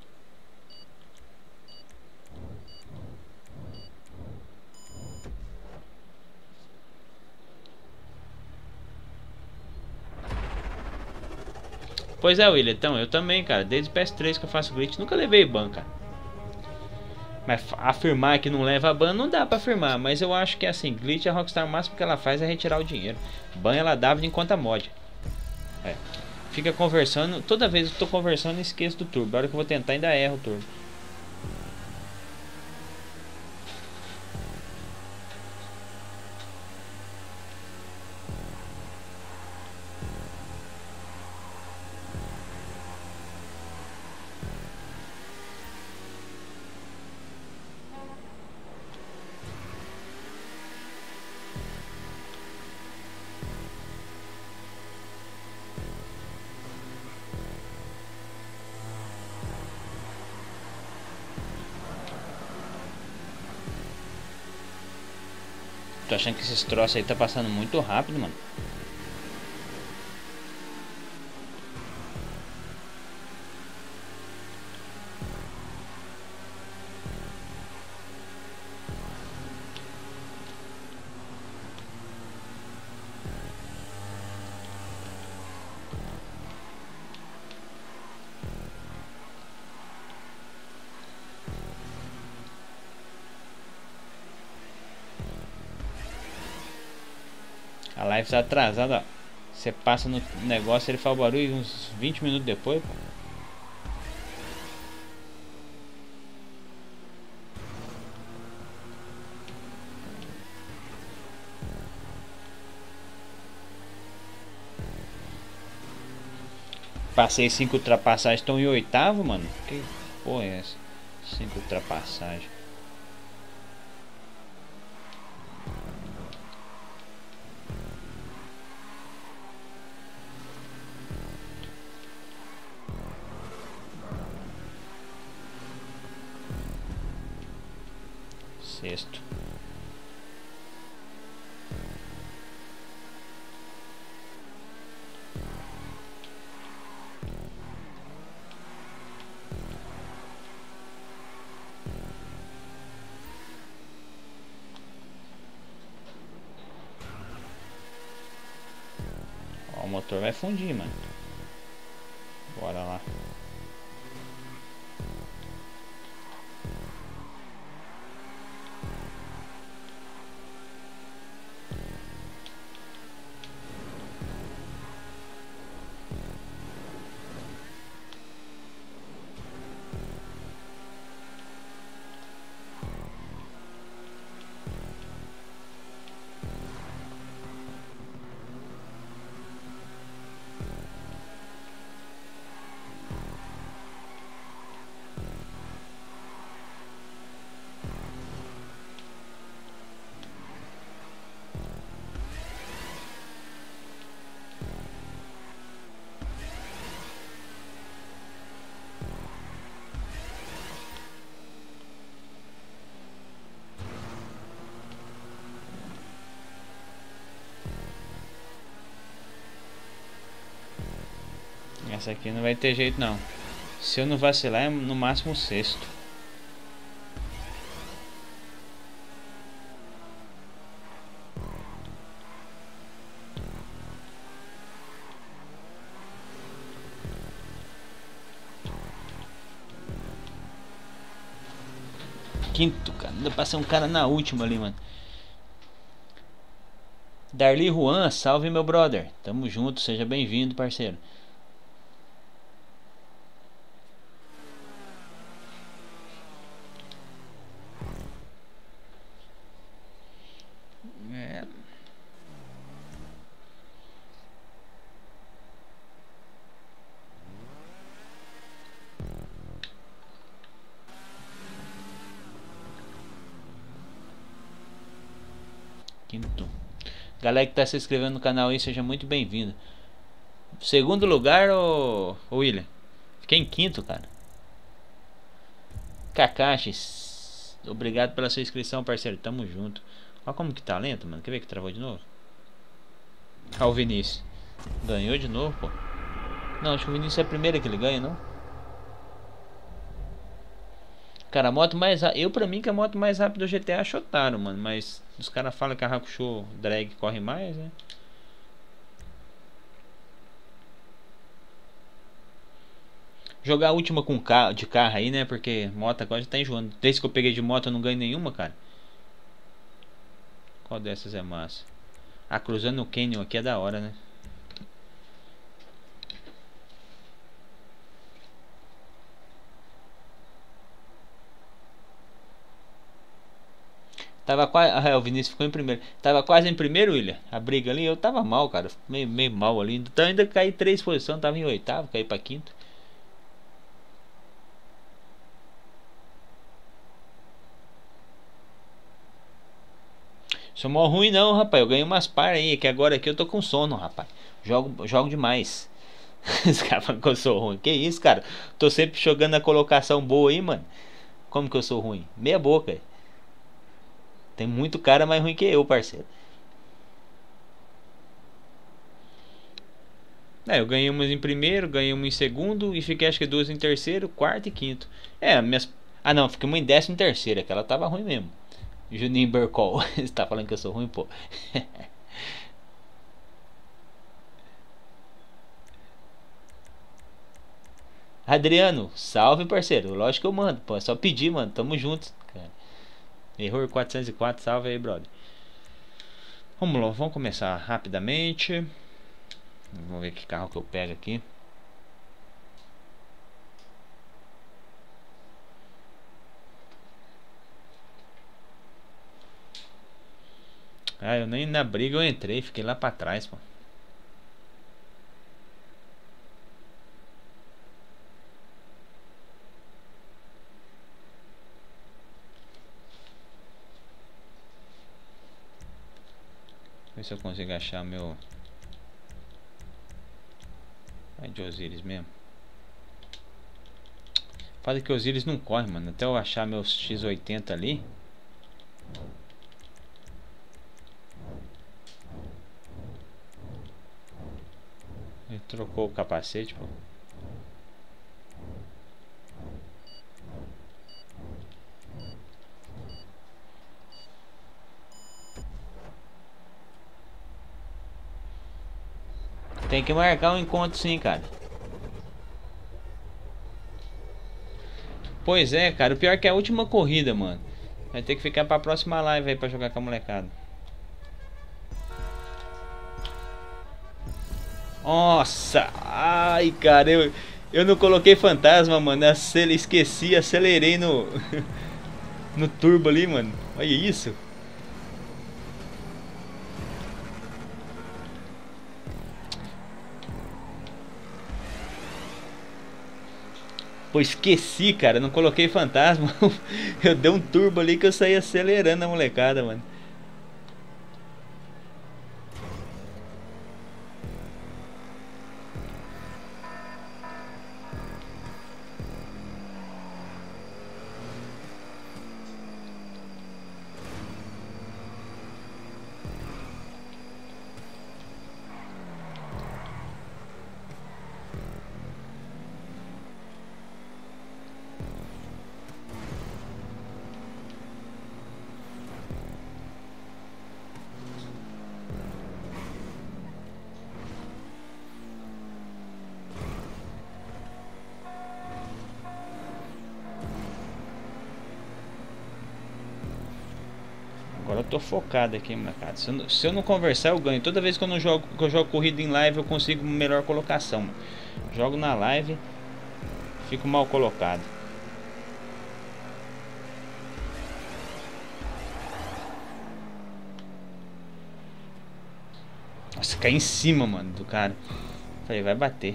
Pois é, William. Então, eu também, cara. Desde o PS3 que eu faço glitch, nunca levei ban, cara. Mas afirmar que não leva ban não dá pra afirmar. Mas eu acho que assim, glitch a Rockstar, o máximo que ela faz é retirar o dinheiro. Ban ela dava de conta mod. É. Fica conversando. Toda vez que eu tô conversando, eu esqueço do turbo. A hora que eu vou tentar, ainda erro o turbo. Tô achando que esses troços aí tá passando muito rápido, mano. A live tá atrasada, ó. Você passa no negócio, ele faz o barulho uns 20 minutos depois, pô. Passei 5 ultrapassagens, estão em oitavo, mano. Que porra é essa? 5 ultrapassagens. Sexto. Ó, o motor vai fundir, mano. Bora lá. Essa aqui não vai ter jeito não. Se eu não vacilar, é no máximo o sexto. Quinto, cara. Ainda passei um cara na última ali, mano. Darli Juan, salve meu brother. Tamo junto, seja bem-vindo, parceiro. É. Quinto. Galera que tá se inscrevendo no canal aí, seja muito bem-vindo. Segundo lugar, ô William? Fiquei em quinto, cara. Kakashi, obrigado pela sua inscrição, parceiro. Tamo junto. Olha como que tá lento, mano. Quer ver que travou de novo? Olha o Vinícius. Ganhou de novo, pô. Não, acho que o Vinícius é a primeira que ele ganha, não? Cara, a moto mais rápida. Eu, pra mim, que a moto mais rápida do GTA é a Shotaro, mano. Mas os caras falam que a Hakusho Drag corre mais, né? Jogar a última com carro, de carro aí, né? Porque moto agora já tá enjoando. Desde que eu peguei de moto eu não ganho nenhuma, cara. Qual dessas é massa? Ah, cruzando o Canyon aqui é da hora, né? Tava quase. Ah, o Vinícius ficou em primeiro. Tava quase em primeiro, William. A briga ali, eu tava mal, cara. Meio mal ali. Então ainda caí 3 posições, tava em oitavo, caí pra quinto. Sou mó ruim não, rapaz. Eu ganhei umas par aí, que agora aqui eu tô com sono, rapaz. Jogo demais. Os caras falam que eu sou ruim. Que isso, cara? Tô sempre jogando a colocação boa aí, mano. Como que eu sou ruim? Meia boca. Tem muito cara mais ruim que eu, parceiro. Eu ganhei umas em primeiro, ganhei uma em segundo e fiquei acho que duas em terceiro, quarto e quinto. Minhas. Ah não, fiquei uma em décimo terceiro, aquela tava ruim mesmo. Juninho Bercol, você tá falando que eu sou ruim, pô. Adriano, salve parceiro. Lógico que eu mando, pô. É só pedir, mano. Tamo junto, cara. Error 404, salve aí, brother. Vamos lá, vamos começar rapidamente. Vamos ver que carro que eu pego aqui. Ah, eu nem na briga eu entrei, fiquei lá pra trás, pô. Ver se eu consigo achar meu. É de Osiris mesmo. Fala que Osiris não corre, mano. Até eu achar meus X80 ali. Ele trocou o capacete, pô. Tem que marcar um encontro sim, cara. Pois é, cara. O pior é que é a última corrida, mano. Vai ter que ficar pra próxima live aí pra jogar com a molecada. Nossa! Ai, cara, eu não coloquei fantasma, mano. Esqueci, acelerei no. No turbo ali, mano. Olha isso. Pô, esqueci, cara. Não coloquei fantasma. Eu dei um turbo ali que eu saí acelerando a molecada, mano. Tô focado aqui, molecada. Se eu não conversar, eu ganho. Toda vez que eu jogo corrida em live, eu consigo melhor colocação, mano. Jogo na live, fico mal colocado. Nossa, cai em cima, mano, do cara. Falei, vai bater.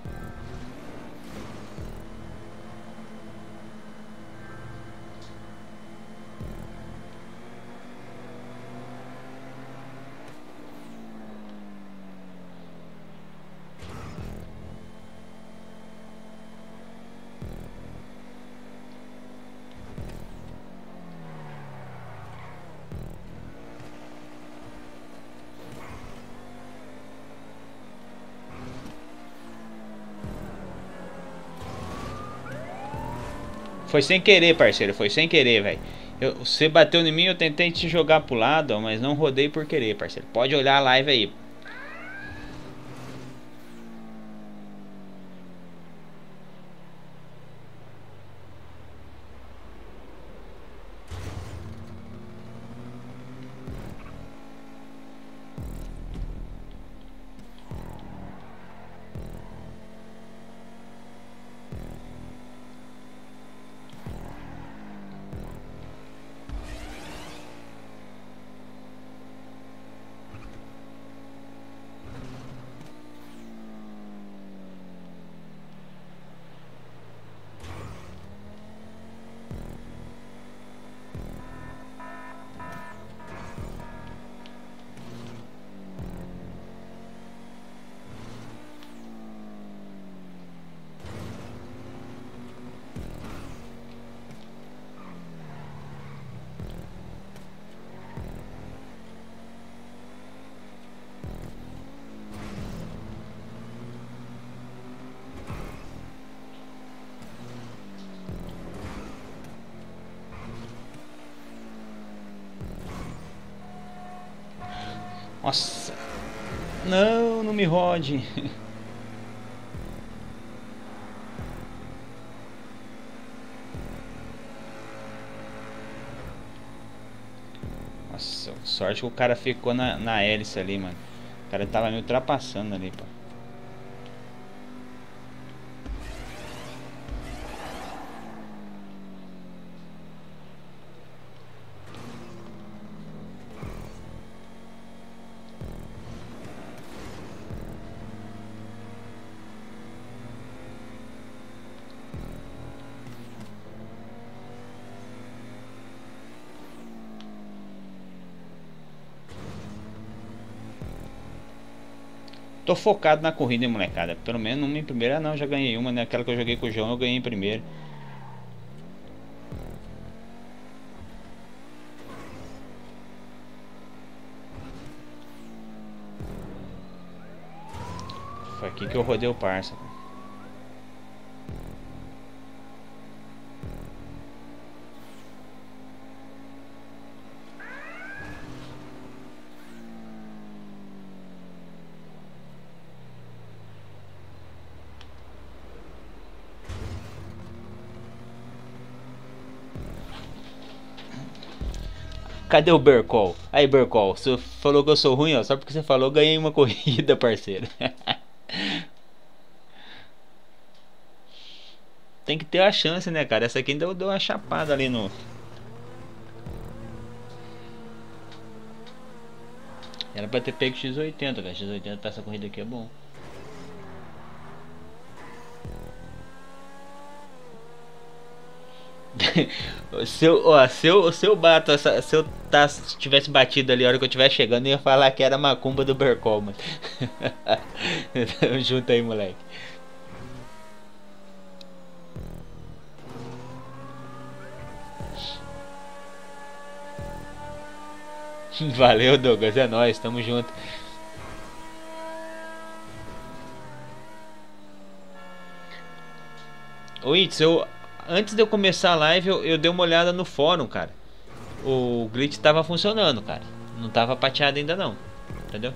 Foi sem querer, parceiro. Foi sem querer, velho. Você bateu em mim, eu tentei te jogar pro lado, mas não rodei por querer, parceiro. Pode olhar a live aí. Nossa. Não, não me rode. Nossa, sorte que o cara ficou na hélice ali, mano. O cara tava me ultrapassando ali, pô. Tô focado na corrida, hein, molecada. Pelo menos uma em primeira não, já ganhei uma, né? Aquela que eu joguei com o João, eu ganhei em primeiro. Foi aqui que eu rodei o parça. Cadê o Bercol? Aí, Bercol, você falou que eu sou ruim, ó. Só porque você falou, eu ganhei uma corrida, parceiro. Tem que ter a chance, né, cara? Essa aqui ainda deu uma chapada ali no. Era pra ter pego X80, velho. X80 pra essa corrida aqui é bom. Se eu bato se eu tivesse batido ali a hora que eu tivesse chegando, eu ia falar que era macumba do Bercol, mano. Tamo junto aí, moleque. Valeu, Douglas, é nóis, tamo junto. Ô Itz, antes de eu começar a live, eu dei uma olhada no fórum, cara. O glitch tava funcionando, cara. Não tava pateado ainda não, entendeu?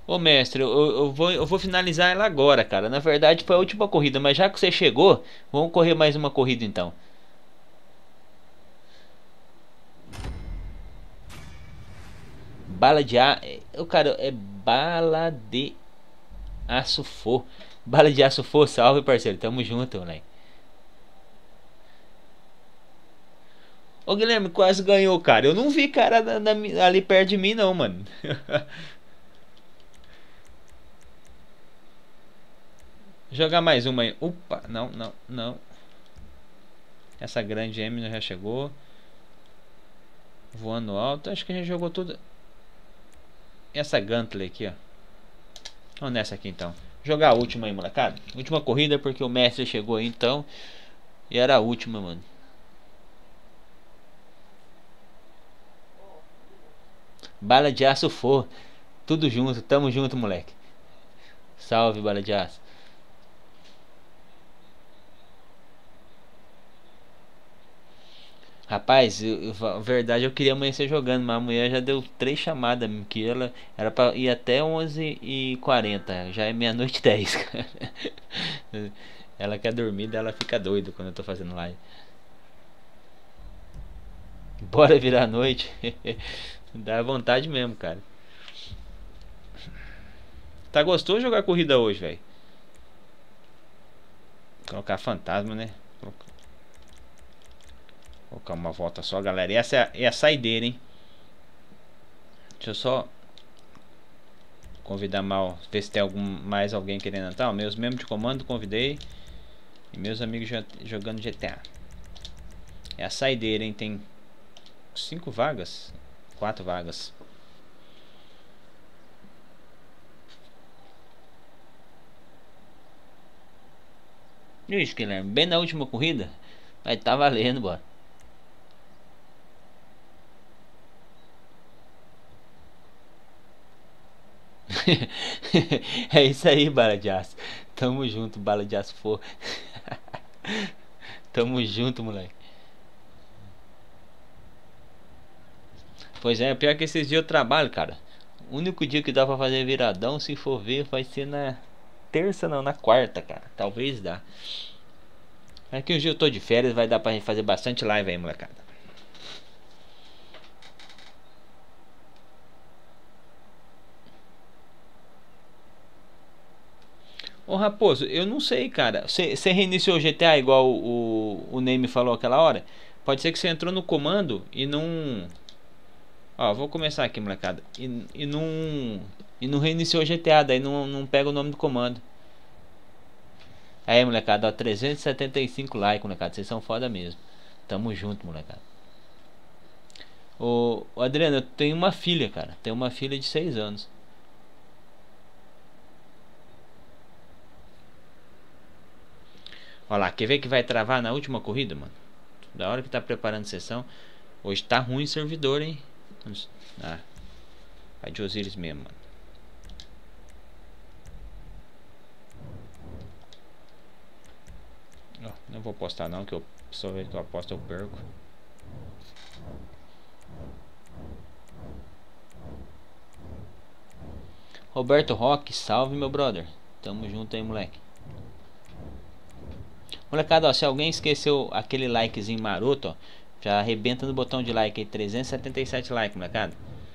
Ô mestre, eu vou finalizar ela agora, cara. Na verdade foi a última corrida, mas já que você chegou, vamos correr mais uma corrida então. Bala de a... O cara, é bala de aço for. Bala de aço for, salve parceiro, tamo junto, moleque. Ô Guilherme, quase ganhou, cara. Eu não vi cara ali perto de mim não, mano. Jogar mais uma aí. Opa, não, não, não. Essa grande M já chegou. Voando alto, acho que a gente jogou tudo. Essa Gantley aqui, ó. Vamos nessa aqui então. Jogar a última aí, molecada. Última corrida porque o mestre chegou aí então. E era a última, mano. Bala de aço for. Tudo junto, tamo junto, moleque. Salve, bala de aço. Rapaz, verdade eu queria amanhecer jogando, mas a mulher já deu 3 chamadas, que ela era pra ir até 11h40, já é meia-noite e 10, cara. Ela quer dormir, daí ela fica doida quando eu tô fazendo live. Bora virar a noite. Dá vontade mesmo, cara. Tá gostoso jogar corrida hoje, velho? Colocar fantasma, né? Colocar uma volta só, galera. E essa é a saideira, hein? Deixa eu só convidar mal, ver se tem mais alguém querendo entrar. Meus membros de comando convidei. E meus amigos jogando GTA. É a saideira, hein? Tem 5 vagas. 4 vagas. Ixi, Guilherme, bem na última corrida. Mas tá valendo, bora. É isso aí, bala de aço. Tamo junto, bala de aço for. Tamo junto, moleque. Pois é, pior que esses dias eu trabalho, cara. O único dia que dá pra fazer viradão, se for ver, vai ser na terça, não, na quarta, cara. Talvez dá. Aqui um dia eu tô de férias, vai dar pra gente fazer bastante live aí, molecada. Ô Raposo, eu não sei, cara. Você reiniciou o GTA igual o Ney falou aquela hora? Pode ser que você entrou no comando e não. Ó, vou começar aqui, molecada. E não reiniciou o GTA, daí não pega o nome do comando. Aí, molecada, ó, 375 likes, molecada. Vocês são foda mesmo. Tamo junto, molecada. Ô Adriano, eu tenho uma filha, cara. Tenho uma filha de 6 anos. Olha lá, quer ver que vai travar na última corrida, mano? Da hora que tá preparando sessão. Hoje tá ruim o servidor, hein? Ah, vai de Osiris mesmo, mano. Não vou postar não, que eu só vejo que eu aposto eu perco. Roberto Roque, salve meu brother. Tamo junto aí, moleque. Molecada, ó, se alguém esqueceu aquele likezinho maroto, ó, já arrebenta no botão de like aí, 377 likes, molecada.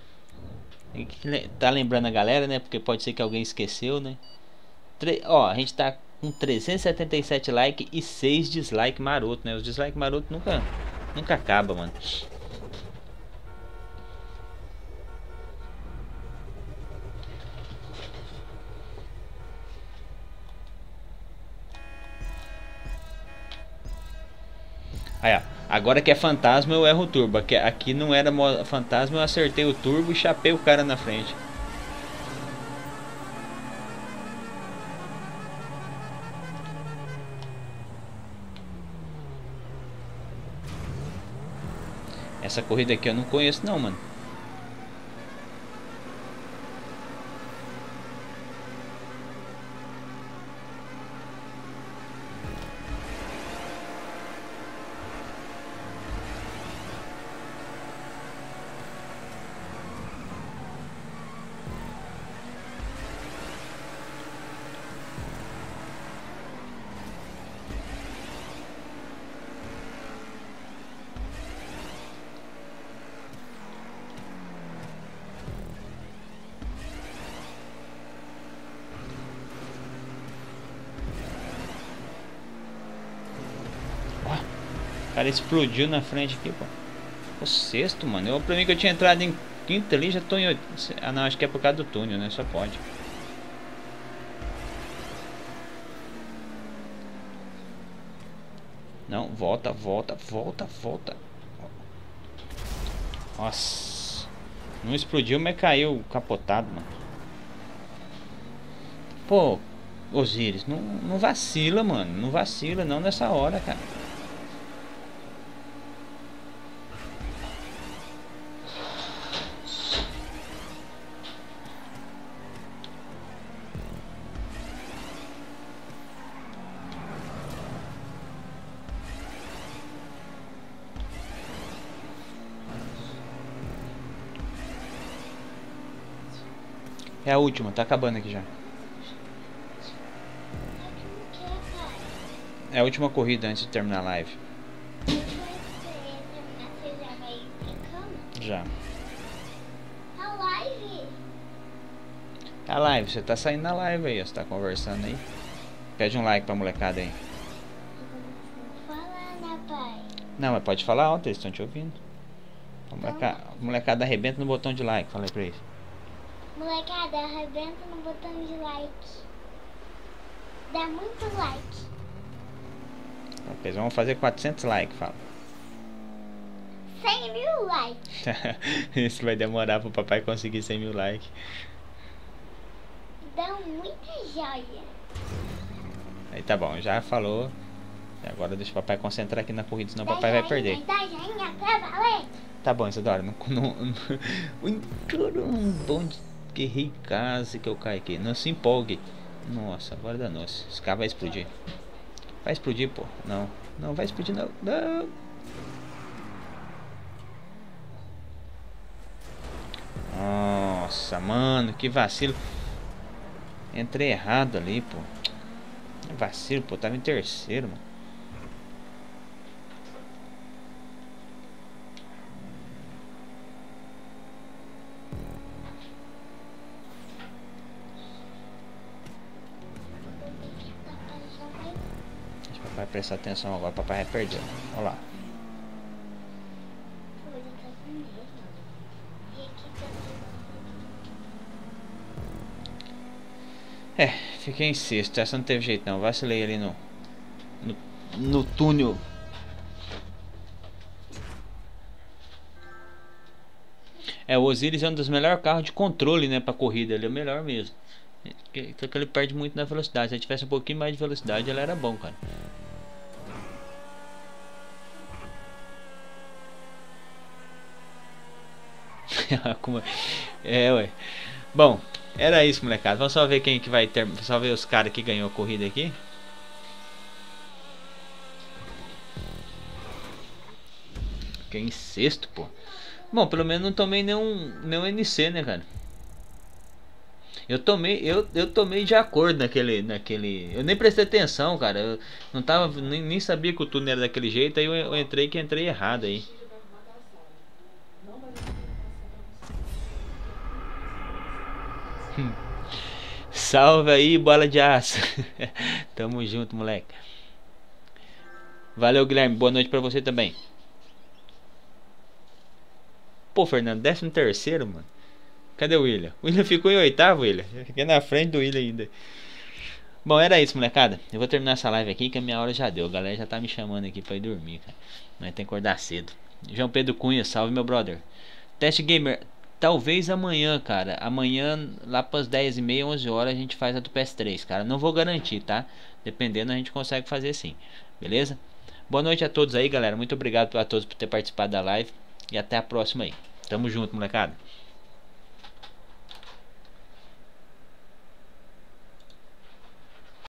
Tá lembrando a galera, né? Porque pode ser que alguém esqueceu, né? Ó, a gente tá com 377 likes e 6 dislikes maroto, né? Os dislikes maroto nunca acaba, mano. Aí, ó. Agora que é fantasma eu erro o turbo. Aqui não era fantasma, eu acertei o turbo e chapei o cara na frente. Essa corrida aqui eu não conheço não, mano. O cara explodiu na frente aqui, pô. O sexto, mano. Pra mim que eu tinha entrado em quinta ali, já tô em 8. Ah, não, acho que é por causa do túnel, né? Só pode. Não, volta. Nossa. Não explodiu, mas caiu capotado, mano. Pô, Osiris, não vacila, mano. Não vacila não nessa hora, cara. É a última, tá acabando aqui já. É a última corrida antes de terminar a live. Já. A live? A live, você tá saindo na live aí, você tá conversando aí. Pede um like pra molecada aí. Fala, né, pai? Não, mas pode falar alto, eles estão te ouvindo. A molecada arrebenta no botão de like, fala aí pra eles. Molecada, arrebenta no botão de like. Dá muito like. Eles vão fazer 400 likes, fala. 100 mil likes. Isso vai demorar pro papai conseguir 100 mil likes. Dá muita joia. Aí tá bom, já falou. E agora deixa o papai concentrar aqui na corrida, senão o Dá papai vai joinha, perder. Dá joinha pra valer. Tá bom, Isadora. Caramba, onde que errei casa que eu caio aqui. Não se empolgue. Nossa, agora danou-se. Esse carro vai explodir. Vai explodir, pô. Não, não vai explodir, não. Não. Nossa, mano, que vacilo. Entrei errado ali, pô. Vacilo, pô. Tava em terceiro, mano. Deixa o papai prestar atenção agora. O papai vai perder. Olha lá. É, fiquei em sexto. Essa não teve jeito não. Vacilei ali no túnel. É, o Osiris é um dos melhores carros de controle, né, pra corrida. Ele é o melhor mesmo. Só que ele perde muito na velocidade. Se ele tivesse um pouquinho mais de velocidade, ele era bom, cara. É, ué. Bom, era isso, molecada. Vamos só ver quem que vai ter. Só ver os caras que ganhou a corrida aqui. Fiquei em sexto, pô. Bom, pelo menos não tomei nenhum NC, né, cara? Eu tomei de acordo naquele. Eu nem prestei atenção, cara. Eu não tava. Nem sabia que o túnel era daquele jeito. Aí eu entrei errado aí. Salve aí, bola de aço. Tamo junto, moleque. Valeu, Guilherme. Boa noite pra você também. Pô, Fernando, 13º, mano. Cadê o William? O William ficou em oitavo, William. Eu fiquei na frente do William ainda. Bom, era isso, molecada. Eu vou terminar essa live aqui que a minha hora já deu. A galera já tá me chamando aqui pra ir dormir, cara. Mas tem que acordar cedo. João Pedro Cunha, salve, meu brother. Test Gamer, talvez amanhã, cara. Amanhã, lá pras 10h30, 11 horas, a gente faz a do PS3, cara. Não vou garantir, tá? Dependendo, a gente consegue fazer sim. Beleza? Boa noite a todos aí, galera. Muito obrigado a todos por ter participado da live. E até a próxima aí. Tamo junto, molecada.